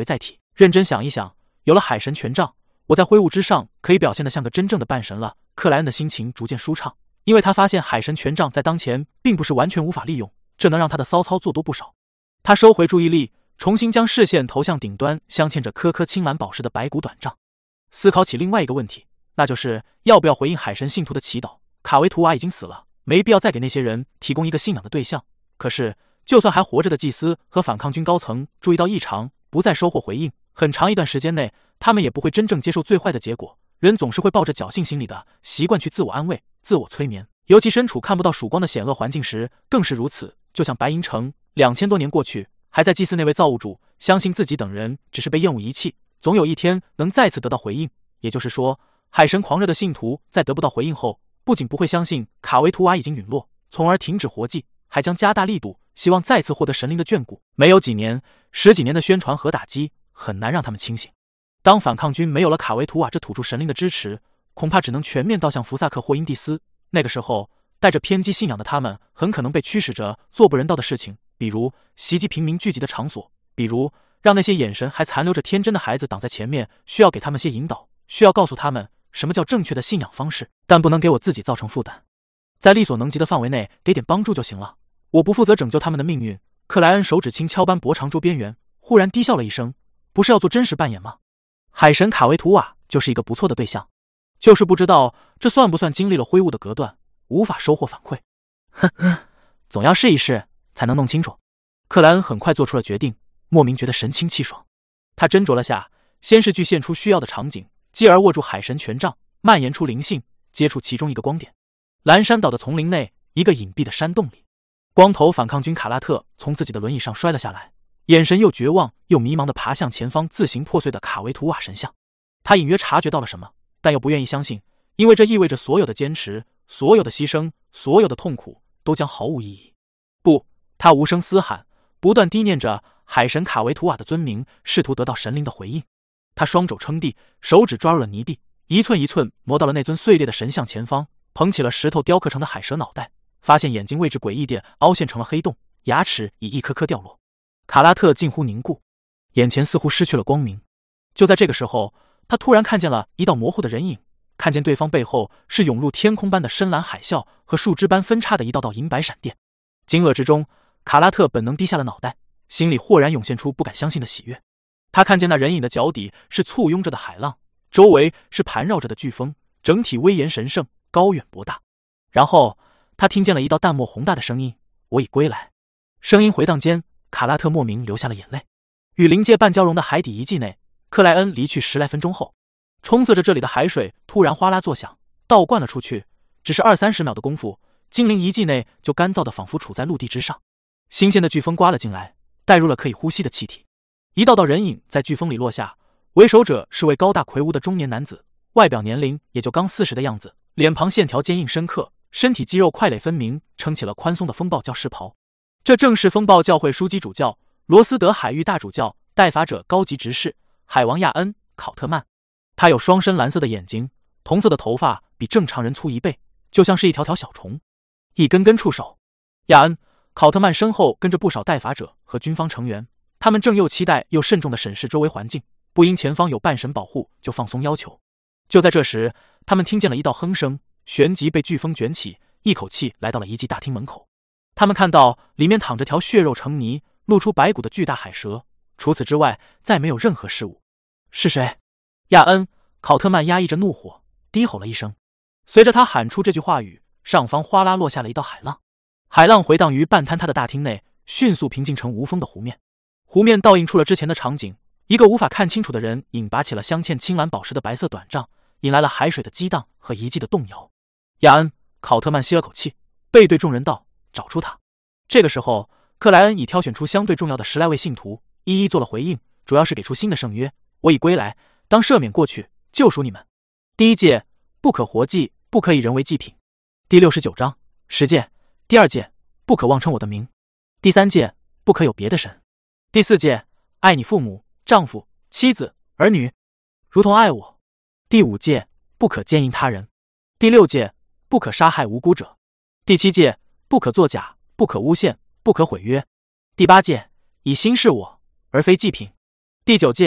认真想一想，有了海神权杖，我在挥舞之上可以表现得像个真正的半神了。克莱恩的心情逐渐舒畅，因为他发现海神权杖在当前并不是完全无法利用，这能让他的骚操作多不少。他收回注意力，重新将视线投向顶端镶嵌着颗颗青蓝宝石的白骨短杖，思考起另外一个问题，那就是要不要回应海神信徒的祈祷。卡维图瓦已经死了，没必要再给那些人提供一个信仰的对象。可是就算还活着的祭司和反抗军高层注意到异常，不再收获回应，很长一段时间内他们也不会真正接受最坏的结果。人总是会抱着侥幸心理的习惯去自我安慰、自我催眠，尤其身处看不到曙光的险恶环境时更是如此。就像白银城，2000多年过去，还在祭祀那位造物主，相信自己等人只是被厌恶遗弃，总有一天能再次得到回应。也就是说，海神狂热的信徒在得不到回应后，不仅不会相信卡维图瓦已经陨落，从而停止活祭，还将加大力度，希望再次获得神灵的眷顾。没有几年、10几年的宣传和打击，很难让他们清醒。当反抗军没有了卡维图瓦这土著神灵的支持，恐怕只能全面倒向福萨克霍因蒂斯。那个时候，带着偏激信仰的他们很可能被驱使着做不人道的事情，比如袭击平民聚集的场所，比如让那些眼神还残留着天真的孩子挡在前面，需要给他们些引导，需要告诉他们什么叫正确的信仰方式，但不能给我自己造成负担，在力所能及的范围内给点帮助就行了。我不负责拯救他们的命运。克莱恩手指轻敲般薄长桌边缘，忽然低笑了一声，不是要做真实扮演吗？海神卡维图瓦就是一个不错的对象，就是不知道这算不算经历了灰雾的隔断，无法收获反馈。呵呵，总要试一试才能弄清楚。克莱恩很快做出了决定，莫名觉得神清气爽。他斟酌了下，先是具现出需要的场景，继而握住海神权杖，蔓延出灵性，接触其中一个光点。蓝山岛的丛林内，一个隐蔽的山洞里，光头反抗军卡拉特从自己的轮椅上摔了下来，眼神又绝望又迷茫地爬向前方自行破碎的卡维图瓦神像。他隐约察觉到了什么，但又不愿意相信，因为这意味着所有的坚持、所有的牺牲、所有的痛苦都将毫无意义。不，他无声嘶喊，不断低念着海神卡维图瓦的尊名，试图得到神灵的回应。他双肘撑地，手指抓入了泥地，一寸一寸挪到了那尊碎裂的神像前方，捧起了石头雕刻成的海蛇脑袋，发现眼睛位置诡异地凹陷成了黑洞，牙齿已一颗颗掉落。卡拉特近乎凝固，眼前似乎失去了光明。就在这个时候，他突然看见了一道模糊的人影，看见对方背后是涌入天空般的深蓝海啸和树枝般分叉的一道道银白闪电。惊愕之中，卡拉特本能低下了脑袋，心里豁然涌现出不敢相信的喜悦。他看见那人影的脚底是簇拥着的海浪，周围是盘绕着的飓风，整体威严神圣，高远博大。然后他听见了一道淡漠宏大的声音：“我已归来。”声音回荡间，卡拉特莫名流下了眼泪。与灵界半交融的海底遗迹内，克莱恩离去10来分钟后，冲刺着这里的海水突然哗啦作响，倒灌了出去。只是20-30秒的功夫，精灵遗迹内就干燥的仿佛处在陆地之上。新鲜的飓风刮了进来，带入了可以呼吸的气体。一道道人影在飓风里落下，为首者是位高大魁梧的中年男子，外表年龄也就刚40的样子，脸庞线条坚硬深刻，身体肌肉块垒分明，撑起了宽松的风暴教师袍。这正是风暴教会枢机主教罗斯德海域大主教代法者高级执事海王亚恩·考特曼。他有双深蓝色的眼睛，同色的头发比正常人粗1倍，就像是一条条小虫，一根根触手。亚恩·考特曼身后跟着不少代法者和军方成员，他们正又期待又慎重地审视周围环境，不因前方有半神保护就放松要求。就在这时，他们听见了一道哼声，旋即被飓风卷起，一口气来到了遗迹大厅门口。他们看到里面躺着条血肉成泥、露出白骨的巨大海蛇，除此之外再没有任何事物。是谁？亚恩·考特曼压抑着怒火，低吼了一声。随着他喊出这句话语，上方哗啦落下了一道海浪，海浪回荡于半坍塌的大厅内，迅速平静成无风的湖面。湖面倒映出了之前的场景，一个无法看清楚的人引拔起了镶嵌青蓝宝石的白色短杖，引来了海水的激荡和遗迹的动摇。亚恩·考特曼吸了口气，背对众人道：“找出他。”这个时候，克莱恩已挑选出相对重要的10来位信徒，一一做了回应，主要是给出新的圣约：“我已归来，当赦免过去，救赎你们。”第1诫：不可活祭，不可以人为祭品。第69章10诫：第2诫：不可妄称我的名。第3诫：不可有别的神。第4诫：爱你父母、丈夫、妻子、儿女，如同爱我。第5诫：不可奸淫他人。第6诫：不可杀害无辜者。第7诫：不可作假，不可诬陷，不可毁约。第8诫：以心事我，而非祭品。第9诫：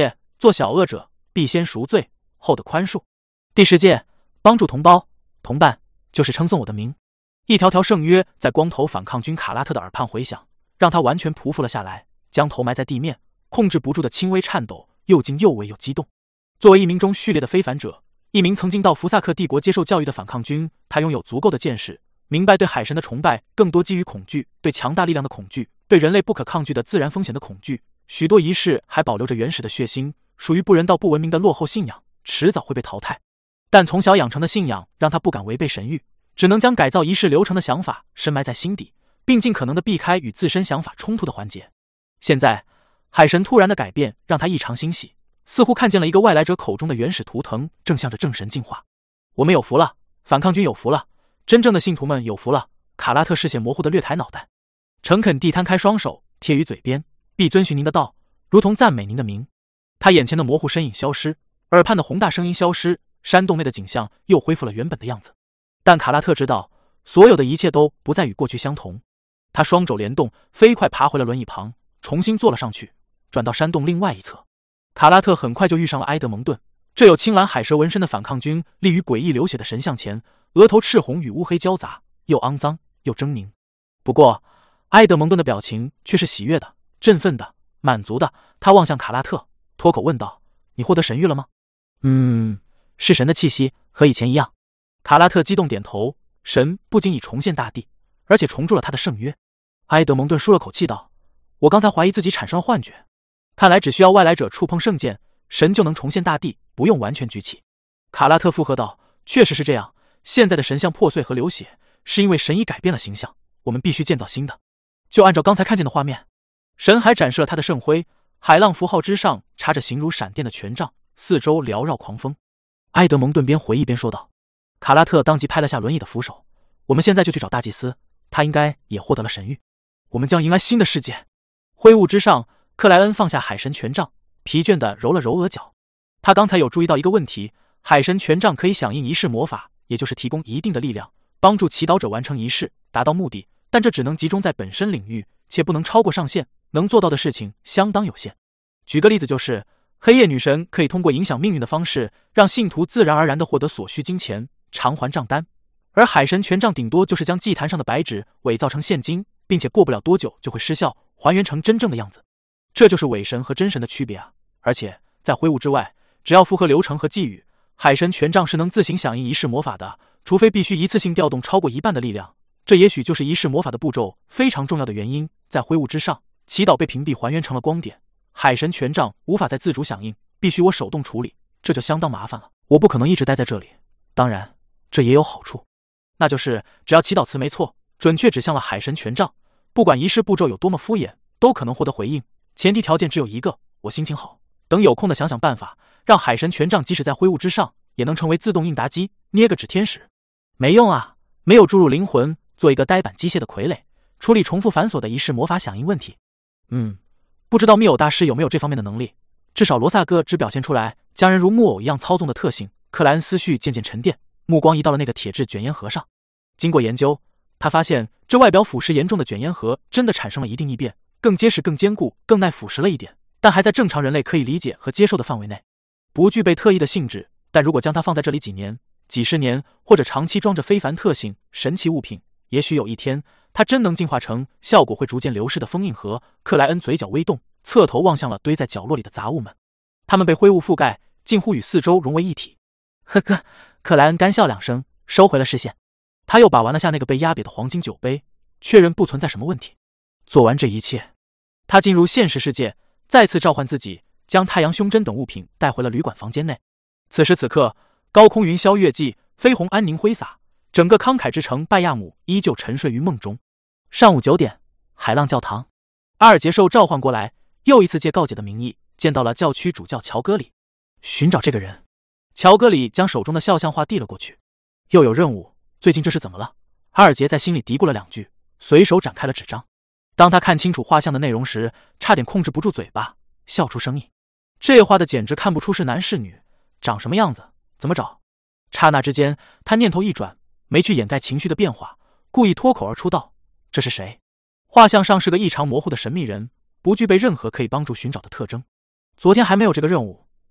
做小恶者，必先赎罪，后得宽恕。第10诫，帮助同胞同伴，就是称颂我的名。一条条圣约在光头反抗军卡拉特的耳畔回响，让他完全匍匐了下来，将头埋在地面，控制不住的轻微颤抖，又惊又畏又激动。作为一名中序列的非凡者，一名曾经到福萨克帝国接受教育的反抗军，他拥有足够的见识，明白对海神的崇拜更多基于恐惧，对强大力量的恐惧，对人类不可抗拒的自然风险的恐惧。许多仪式还保留着原始的血腥，属于不人道不文明的落后信仰，迟早会被淘汰。但从小养成的信仰让他不敢违背神谕，只能将改造仪式流程的想法深埋在心底，并尽可能的避开与自身想法冲突的环节。现在海神突然的改变让他异常欣喜，似乎看见了一个外来者口中的原始图腾正向着正神进化。我们有福了，反抗军有福了，真正的信徒们有福了。卡拉特视线模糊的略抬脑袋，诚恳地摊开双手贴于嘴边，必遵循您的道，如同赞美您的名。他眼前的模糊身影消失，耳畔的宏大声音消失，山洞内的景象又恢复了原本的样子。但卡拉特知道，所有的一切都不再与过去相同。他双肘连动，飞快爬回了轮椅旁，重新坐了上去，转到山洞另外一侧。卡拉特很快就遇上了埃德蒙顿，这有青蓝海蛇纹身的反抗军立于诡异流血的神像前，额头赤红与乌黑交杂，又肮脏又狰狞。不过埃德蒙顿的表情却是喜悦的、振奋的、满足的。他望向卡拉特，脱口问道：“你获得神谕了吗？”“是神的气息，和以前一样。”卡拉特激动点头。神不仅已重现大地，而且重铸了他的圣约。埃德蒙顿舒了口气道：“我刚才怀疑自己产生了幻觉，看来只需要外来者触碰圣剑，神就能重现大地，不用完全举起。”卡拉特附和道：“确实是这样，现在的神像破碎和流血，是因为神已改变了形象，我们必须建造新的。就按照刚才看见的画面。”神还展示了他的圣徽，海浪符号之上插着形如闪电的权杖，四周缭绕狂风。埃德蒙顿边回忆边说道。卡拉特当即拍了下轮椅的扶手：“我们现在就去找大祭司，他应该也获得了神谕。我们将迎来新的世界。”灰雾之上，克莱恩放下海神权杖，疲倦地揉了揉额角。他刚才有注意到一个问题，海神权杖可以响应仪式魔法，也就是提供一定的力量，帮助祈祷者完成仪式，达到目的，但这只能集中在本身领域，且不能超过上限，能做到的事情相当有限。举个例子，就是黑夜女神可以通过影响命运的方式，让信徒自然而然地获得所需金钱，偿还账单，而海神权杖顶多就是将祭坛上的白纸伪造成现金，并且过不了多久就会失效，还原成真正的样子。这就是伪神和真神的区别啊！而且在灰雾之外，只要符合流程和寄语，海神权杖是能自行响应仪式魔法的，除非必须一次性调动超过一半的力量。这也许就是仪式魔法的步骤非常重要的原因。在灰雾之上，祈祷被屏蔽还原成了光点，海神权杖无法再自主响应，必须我手动处理，这就相当麻烦了。我不可能一直待在这里。当然这也有好处，那就是只要祈祷词没错，准确指向了海神权杖，不管仪式步骤有多么敷衍，都可能获得回应。前提条件只有一个，我心情好，等有空的想想办法，让海神权杖即使在灰雾之上，也能成为自动应答机，捏个纸天使。没用啊，没有注入灵魂，做一个呆板机械的傀儡，处理重复繁琐的仪式魔法响应问题。不知道密偶大师有没有这方面的能力，至少罗萨哥只表现出来将人如木偶一样操纵的特性。克莱恩思绪渐渐沉淀，目光移到了那个铁质卷烟盒上。经过研究，他发现这外表腐蚀严重的卷烟盒真的产生了一定异变，更结实、更坚固、更耐腐蚀了一点，但还在正常人类可以理解和接受的范围内，不具备特异的性质。但如果将它放在这里几年、几十年，或者长期装着非凡特性、神奇物品，也许有一天它真能进化成效果会逐渐流失的封印盒。克莱恩嘴角微动，侧头望向了堆在角落里的杂物们，它们被灰雾覆盖，近乎与四周融为一体。呵呵，克莱恩干笑两声，收回了视线。他又把玩了下那个被压瘪的黄金酒杯，确认不存在什么问题。做完这一切，他进入现实世界，再次召唤自己，将太阳胸针等物品带回了旅馆房间内。此时此刻，高空云霄月霁，绯红安宁挥洒，整个慷慨之城拜亚姆依旧沉睡于梦中。上午9点，海浪教堂，阿尔杰受召唤过来，又一次借告解的名义见到了教区主教乔戈里，寻找这个人。乔戈里将手中的肖像画递了过去。又有任务，最近这是怎么了？阿尔杰在心里嘀咕了两句，随手展开了纸张。当他看清楚画像的内容时，差点控制不住嘴巴，笑出声音。这画的简直看不出是男是女，长什么样子，怎么找？刹那之间，他念头一转，没去掩盖情绪的变化，故意脱口而出道：“这是谁？”画像上是个异常模糊的神秘人，不具备任何可以帮助寻找的特征。昨天还没有这个任务，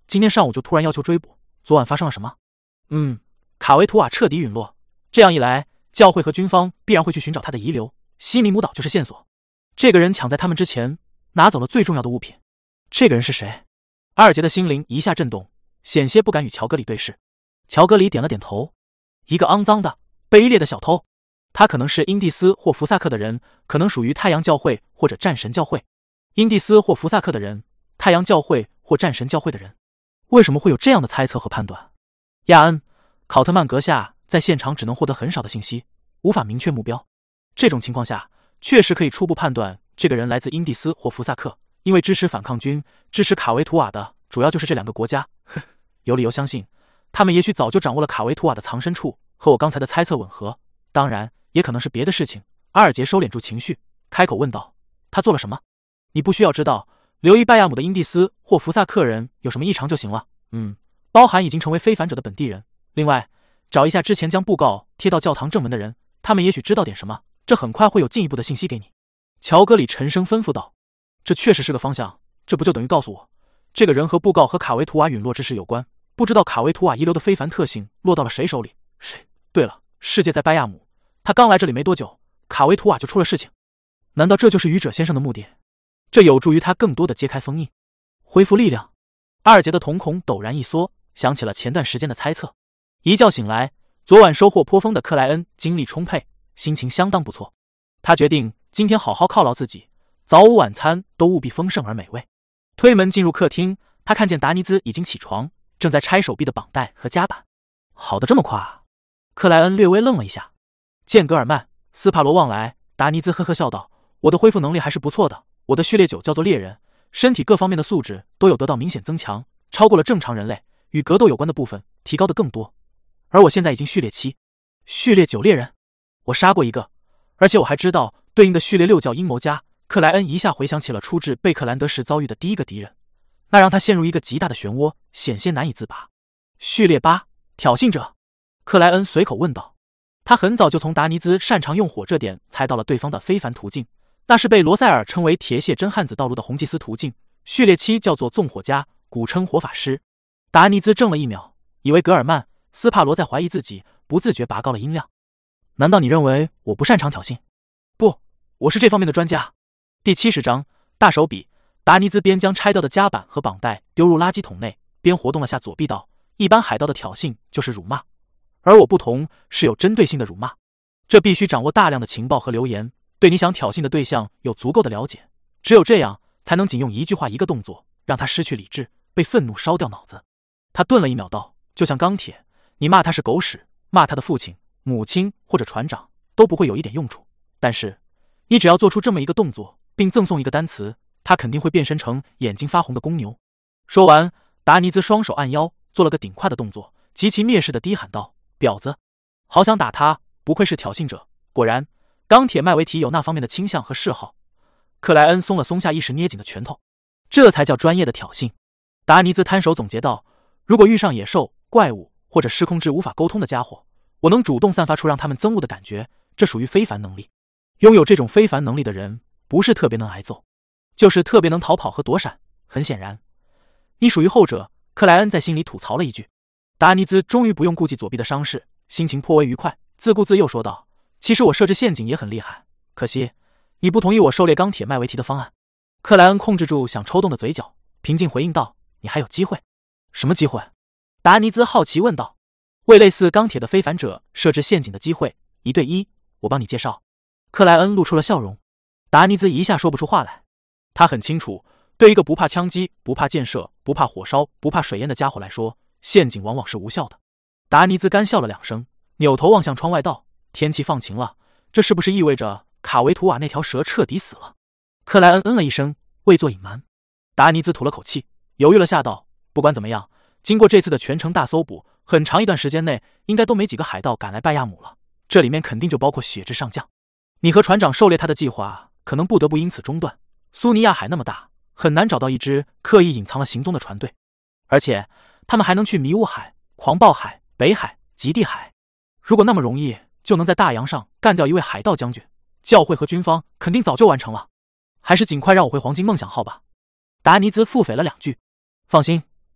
今天上午就突然要求追捕，昨晚发生了什么？卡维图瓦彻底陨落，这样一来，教会和军方必然会去寻找他的遗留，西米姆岛就是线索。这个人抢在他们之前拿走了最重要的物品，这个人是谁？阿尔杰的心灵一下震动，险些不敢与乔格里对视。乔格里点了点头，一个肮脏的、卑劣的小偷。他可能是因蒂斯或福萨克的人，可能属于太阳教会或者战神教会。因蒂斯或福萨克的人，太阳教会或战神教会的人，为什么会有这样的猜测和判断？亚恩，考特曼阁下在现场只能获得很少的信息，无法明确目标。这种情况下，确实可以初步判断这个人来自因蒂斯或福萨克，因为支持反抗军、支持卡维图瓦的主要就是这两个国家。有理由相信，他们也许早就掌握了卡维图瓦的藏身处，和我刚才的猜测吻合。当然，也可能是别的事情。阿尔杰收敛住情绪，开口问道：“他做了什么？”你不需要知道，留意拜亚姆的因蒂斯或福萨克人有什么异常就行了。包含已经成为非凡者的本地人。另外，找一下之前将布告贴到教堂正门的人，他们也许知道点什么，这很快会有进一步的信息给你。乔格里沉声吩咐道：“这确实是个方向，这不就等于告诉我，这个人和布告和卡维图瓦陨落之事有关？不知道卡维图瓦遗留的非凡特性落到了谁手里？谁？对了，世界在拜亚姆，他刚来这里没多久，卡维图瓦就出了事情。难道这就是愚者先生的目的？这有助于他更多的揭开封印，恢复力量。”阿尔杰的瞳孔陡然一缩，想起了前段时间的猜测。一觉醒来，昨晚收获颇丰的克莱恩精力充沛，心情相当不错。他决定今天好好犒劳自己，早午晚餐都务必丰盛而美味。推门进入客厅，他看见达尼兹已经起床，正在拆手臂的绑带和夹板。好的这么快啊！克莱恩略微愣了一下。见格尔曼、斯帕罗望来，达尼兹呵呵笑道：“我的恢复能力还是不错的，我的序列9叫做猎人，身体各方面的素质都有得到明显增强，超过了正常人类，与格斗有关的部分提高的更多。而我现在已经序列7，序列9猎人，我杀过一个，而且我还知道对应的序列6叫阴谋家。”克莱恩一下回想起了出至贝克兰德时遭遇的第一个敌人，那让他陷入一个极大的漩涡，险些难以自拔。序列8，挑衅者。克莱恩随口问道。他很早就从达尼兹擅长用火这点猜到了对方的非凡途径，那是被罗塞尔称为铁血真汉子道路的红祭司途径。序列7叫做纵火家，古称火法师。达尼兹怔了一秒，以为格尔曼、斯帕罗在怀疑自己，不自觉拔高了音量。难道你认为我不擅长挑衅？不，我是这方面的专家。第70章大手笔。达尼兹边将拆掉的夹板和绑带丢入垃圾桶内，边活动了下左臂道：“一般海盗的挑衅就是辱骂，而我不同，是有针对性的辱骂。这必须掌握大量的情报和流言，对你想挑衅的对象有足够的了解，只有这样才能仅用一句话一个动作让他失去理智，被愤怒烧掉脑子。”他顿了一秒道：“就像钢铁，你骂他是狗屎，骂他的父亲、母亲或者船长都不会有一点用处，但是你只要做出这么一个动作，并赠送一个单词，他肯定会变身成眼睛发红的公牛。”说完，达尼兹双手按腰，做了个顶胯的动作，极其蔑视的低喊道：“婊子！”好想打他，不愧是挑衅者。果然，钢铁麦维提有那方面的倾向和嗜好。克莱恩松了松下一时捏紧的拳头，这才叫专业的挑衅。达尼兹摊手总结道：“如果遇上野兽、怪物或者失控至无法沟通的家伙，我能主动散发出让他们憎恶的感觉，这属于非凡能力。拥有这种非凡能力的人，不是特别能挨揍，就是特别能逃跑和躲闪。很显然，你属于后者。”克莱恩在心里吐槽了一句。达尼兹终于不用顾忌左臂的伤势，心情颇为愉快，自顾自又说道：“其实我设置陷阱也很厉害，可惜你不同意我狩猎钢铁麦维提的方案。”克莱恩控制住想抽动的嘴角，平静回应道：“你还有机会。”“什么机会？”达尼兹好奇问道。“为类似钢铁的非凡者设置陷阱的机会，1对1，我帮你介绍。”克莱恩露出了笑容。达尼兹一下说不出话来。他很清楚，对一个不怕枪击、不怕箭射、不怕火烧、不怕水淹的家伙来说，陷阱往往是无效的。达尼兹干笑了2声，扭头望向窗外道：“天气放晴了，这是不是意味着卡维图瓦那条蛇彻底死了？”克莱恩嗯了一声，未作隐瞒。达尼兹吐了口气，犹豫了下道：“不管怎么样，经过这次的全城大搜捕，很长一段时间内应该都没几个海盗赶来拜亚姆了，这里面肯定就包括血质上将。你和船长狩猎他的计划可能不得不因此中断。苏尼亚海那么大，很难找到一支刻意隐藏了行踪的船队，而且他们还能去迷雾海、狂暴海、北海、极地海。如果那么容易就能在大洋上干掉一位海盗将军，教会和军方肯定早就完成了。还是尽快让我回黄金梦想号吧。”达尼兹腹诽了2句。“放心，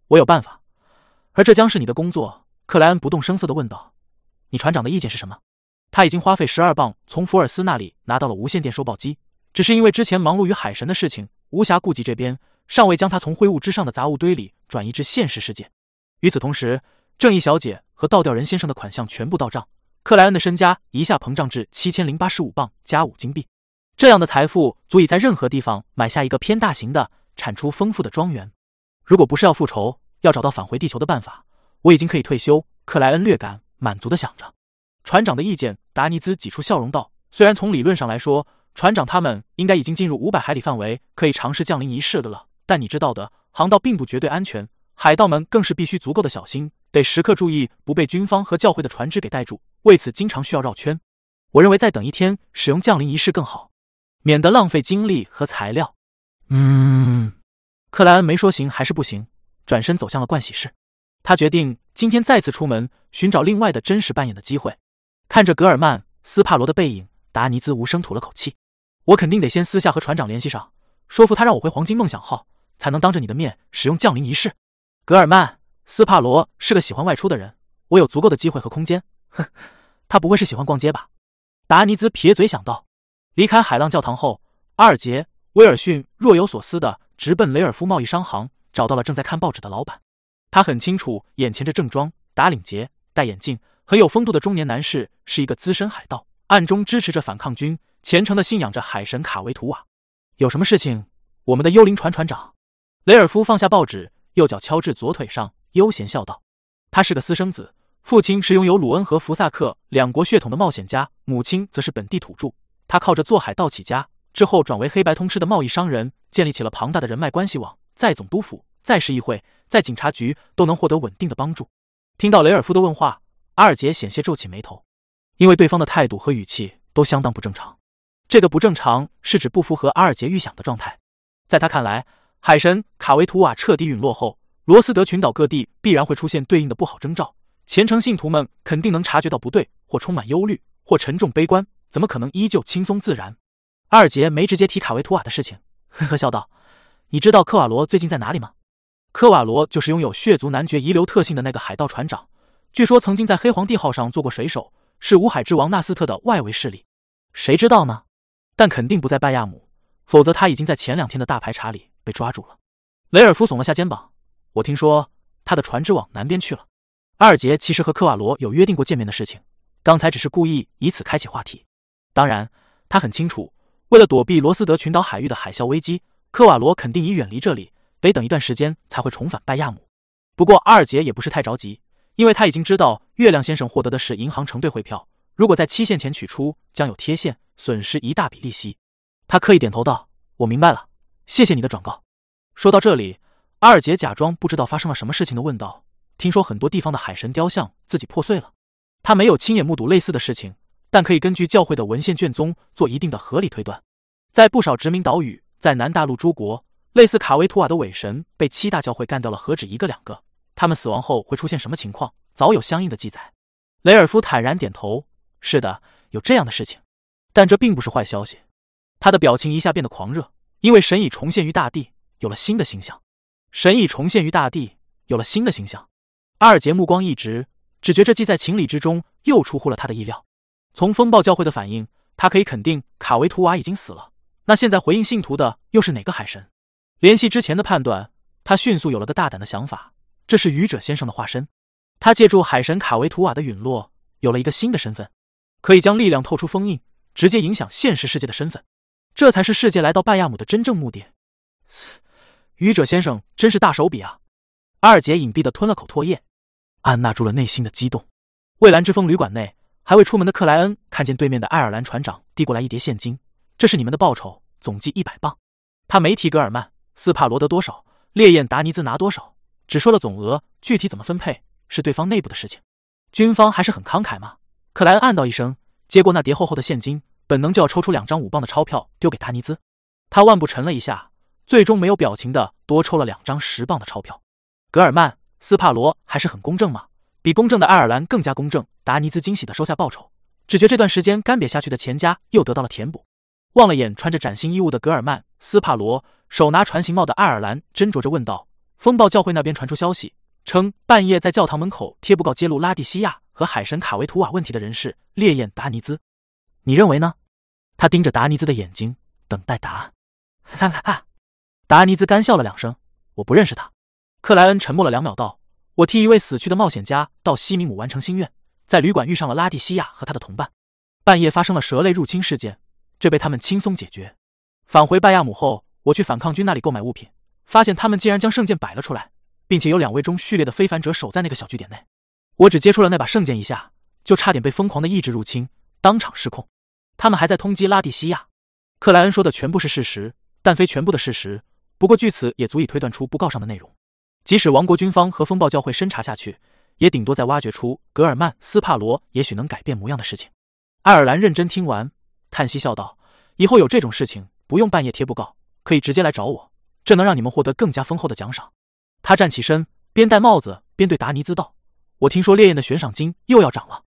我有办法，而这将是你的工作。克莱恩不动声色地问道：“你船长的意见是什么？”他已经花费12磅从福尔斯那里拿到了无线电收报机，只是因为之前忙碌于海神的事情，无暇顾及这边，尚未将他从灰雾之上的杂物堆里转移至现实世界。与此同时，正义小姐和倒吊人先生的款项全部到账，克莱恩的身家一下膨胀至7085磅加5金币。这样的财富足以在任何地方买下一个偏大型的、产出丰富的庄园。如果不是要复仇，要找到返回地球的办法，我已经可以退休。克莱恩略感满足地想着。船长的意见，达尼兹挤出笑容道：“虽然从理论上来说，船长他们应该已经进入500海里范围，可以尝试降临仪式的了，但你知道的，航道并不绝对安全，海盗们更是必须足够的小心，得时刻注意不被军方和教会的船只给带住，为此经常需要绕圈。我认为再等一天，使用降临仪式更好，免得浪费精力和材料。”克莱恩没说行还是不行，转身走向了盥洗室。他决定今天再次出门寻找另外的真实扮演的机会。看着格尔曼·斯帕罗的背影，达尼兹无声吐了口气。我肯定得先私下和船长联系上，说服他让我回黄金梦想号，才能当着你的面使用降临仪式。格尔曼·斯帕罗是个喜欢外出的人，我有足够的机会和空间。他不会是喜欢逛街吧？达尼兹撇嘴想到。离开海浪教堂后，阿尔杰·威尔逊若有所思地直奔雷尔夫贸易商行，找到了正在看报纸的老板。他很清楚，眼前这正装、打领结、戴眼镜、很有风度的中年男士是一个资深海盗，暗中支持着反抗军，虔诚地信仰着海神卡维图瓦。有什么事情？我们的幽灵船船长。雷尔夫放下报纸，右脚敲至左腿上，悠闲笑道：“他是个私生子，父亲是拥有鲁恩和福萨克两国血统的冒险家，母亲则是本地土著。他靠着做海盗起家，之后转为黑白通吃的贸易商人，建立起了庞大的人脉关系网，在总督府、在市议会、在警察局都能获得稳定的帮助。”听到雷尔夫的问话，阿尔杰险些皱起眉头，因为对方的态度和语气都相当不正常。这个不正常是指不符合阿尔杰预想的状态。在他看来，海神卡维图瓦彻底陨落后，罗斯德群岛各地必然会出现对应的不好征兆，虔诚信徒们肯定能察觉到不对，或充满忧虑，或沉重悲观，怎么可能依旧轻松自然？阿尔杰没直接提卡维图瓦的事情，呵呵笑道：“你知道科瓦罗最近在哪里吗？”科瓦罗就是拥有血族男爵遗留特性的那个海盗船长，据说曾经在黑皇帝号上做过水手，是五海之王纳斯特的外围势力。谁知道呢？但肯定不在拜亚姆，否则他已经在前2天的大排查里被抓住了。雷尔夫耸了下肩膀：“我听说他的船只往南边去了。”阿尔杰其实和科瓦罗有约定过见面的事情，刚才只是故意以此开启话题。当然，他很清楚，为了躲避罗斯德群岛海域的海啸危机，科瓦罗肯定已远离这里，得等一段时间才会重返拜亚姆。不过阿尔杰也不是太着急，因为他已经知道月亮先生获得的是银行承兑汇票，如果在期限前取出，将有贴现，损失一大笔利息。他刻意点头道：“我明白了，谢谢你的转告。”说到这里，阿尔杰假装不知道发生了什么事情的问道：“听说很多地方的海神雕像自己破碎了？”他没有亲眼目睹类似的事情，但可以根据教会的文献卷宗做一定的合理推断。在不少殖民岛屿，在南大陆诸国，类似卡维图瓦的伪神被7大教会干掉了何止1个2个，他们死亡后会出现什么情况，早有相应的记载。雷尔夫坦然点头：“是的，有这样的事情，但这并不是坏消息。”他的表情一下变得狂热，因为神已重现于大地，有了新的形象。神已重现于大地，有了新的形象。阿尔杰目光一直，只觉这既在情理之中，又出乎了他的意料。从风暴教会的反应，他可以肯定卡维图瓦已经死了。那现在回应信徒的又是哪个海神？联系之前的判断，他迅速有了个大胆的想法，这是愚者先生的化身。他借助海神卡维图瓦的陨落，有了一个新的身份，可以将力量透出封印，直接影响现实世界的身份。这才是世界来到拜亚姆的真正目的。愚者先生真是大手笔啊！阿尔杰隐蔽地吞了口唾液，按捺住了内心的激动。蔚蓝之风旅馆内，还未出门的克莱恩看见对面的爱尔兰船长递过来一叠现金，这是你们的报酬，总计100磅。他没提格尔曼、斯帕罗德多少，烈焰达尼兹拿多少，只说了总额，具体怎么分配是对方内部的事情。军方还是很慷慨嘛。克莱恩暗道一声，接过那叠厚厚的现金，本能就要抽出2张5磅的钞票丢给达尼兹。他腕部沉了一下，最终没有表情的多抽了2张10磅的钞票。格尔曼、斯帕罗还是很公正嘛，比公正的爱尔兰更加公正。达尼兹惊喜地收下报酬，只觉这段时间干瘪下去的钱家又得到了填补。望了眼穿着崭新衣物的格尔曼、斯帕罗，手拿船形帽的爱尔兰，斟酌着问道：“ 风暴教会那边传出消息，称半夜在教堂门口贴布告揭露拉蒂西亚和海神卡维图瓦问题的人是烈焰达尼兹。你认为呢？他盯着达尼兹的眼睛，等待答案。哈哈哈！达尼兹干笑了2声，我不认识他。克莱恩沉默了2秒，道：我替一位死去的冒险家到西米姆完成心愿，在旅馆遇上了拉蒂西亚和他的同伴。半夜发生了蛇类入侵事件，这被他们轻松解决。返回拜亚姆后，我去反抗军那里购买物品，发现他们竟然将圣剑摆了出来，并且有2位中序列的非凡者守在那个小据点内。我只接触了那把圣剑一下，就差点被疯狂的意志入侵，当场失控。他们还在通缉拉蒂西亚。克莱恩说的全部是事实，但非全部的事实，不过据此也足以推断出布告上的内容。即使王国军方和风暴教会深查下去，也顶多再挖掘出格尔曼斯帕罗也许能改变模样的事情。爱尔兰认真听完，叹息笑道：以后有这种事情不用半夜贴布告，可以直接来找我，这能让你们获得更加丰厚的奖赏。他站起身，边戴帽子边对达尼兹道：我听说烈焰的悬赏金又要涨了。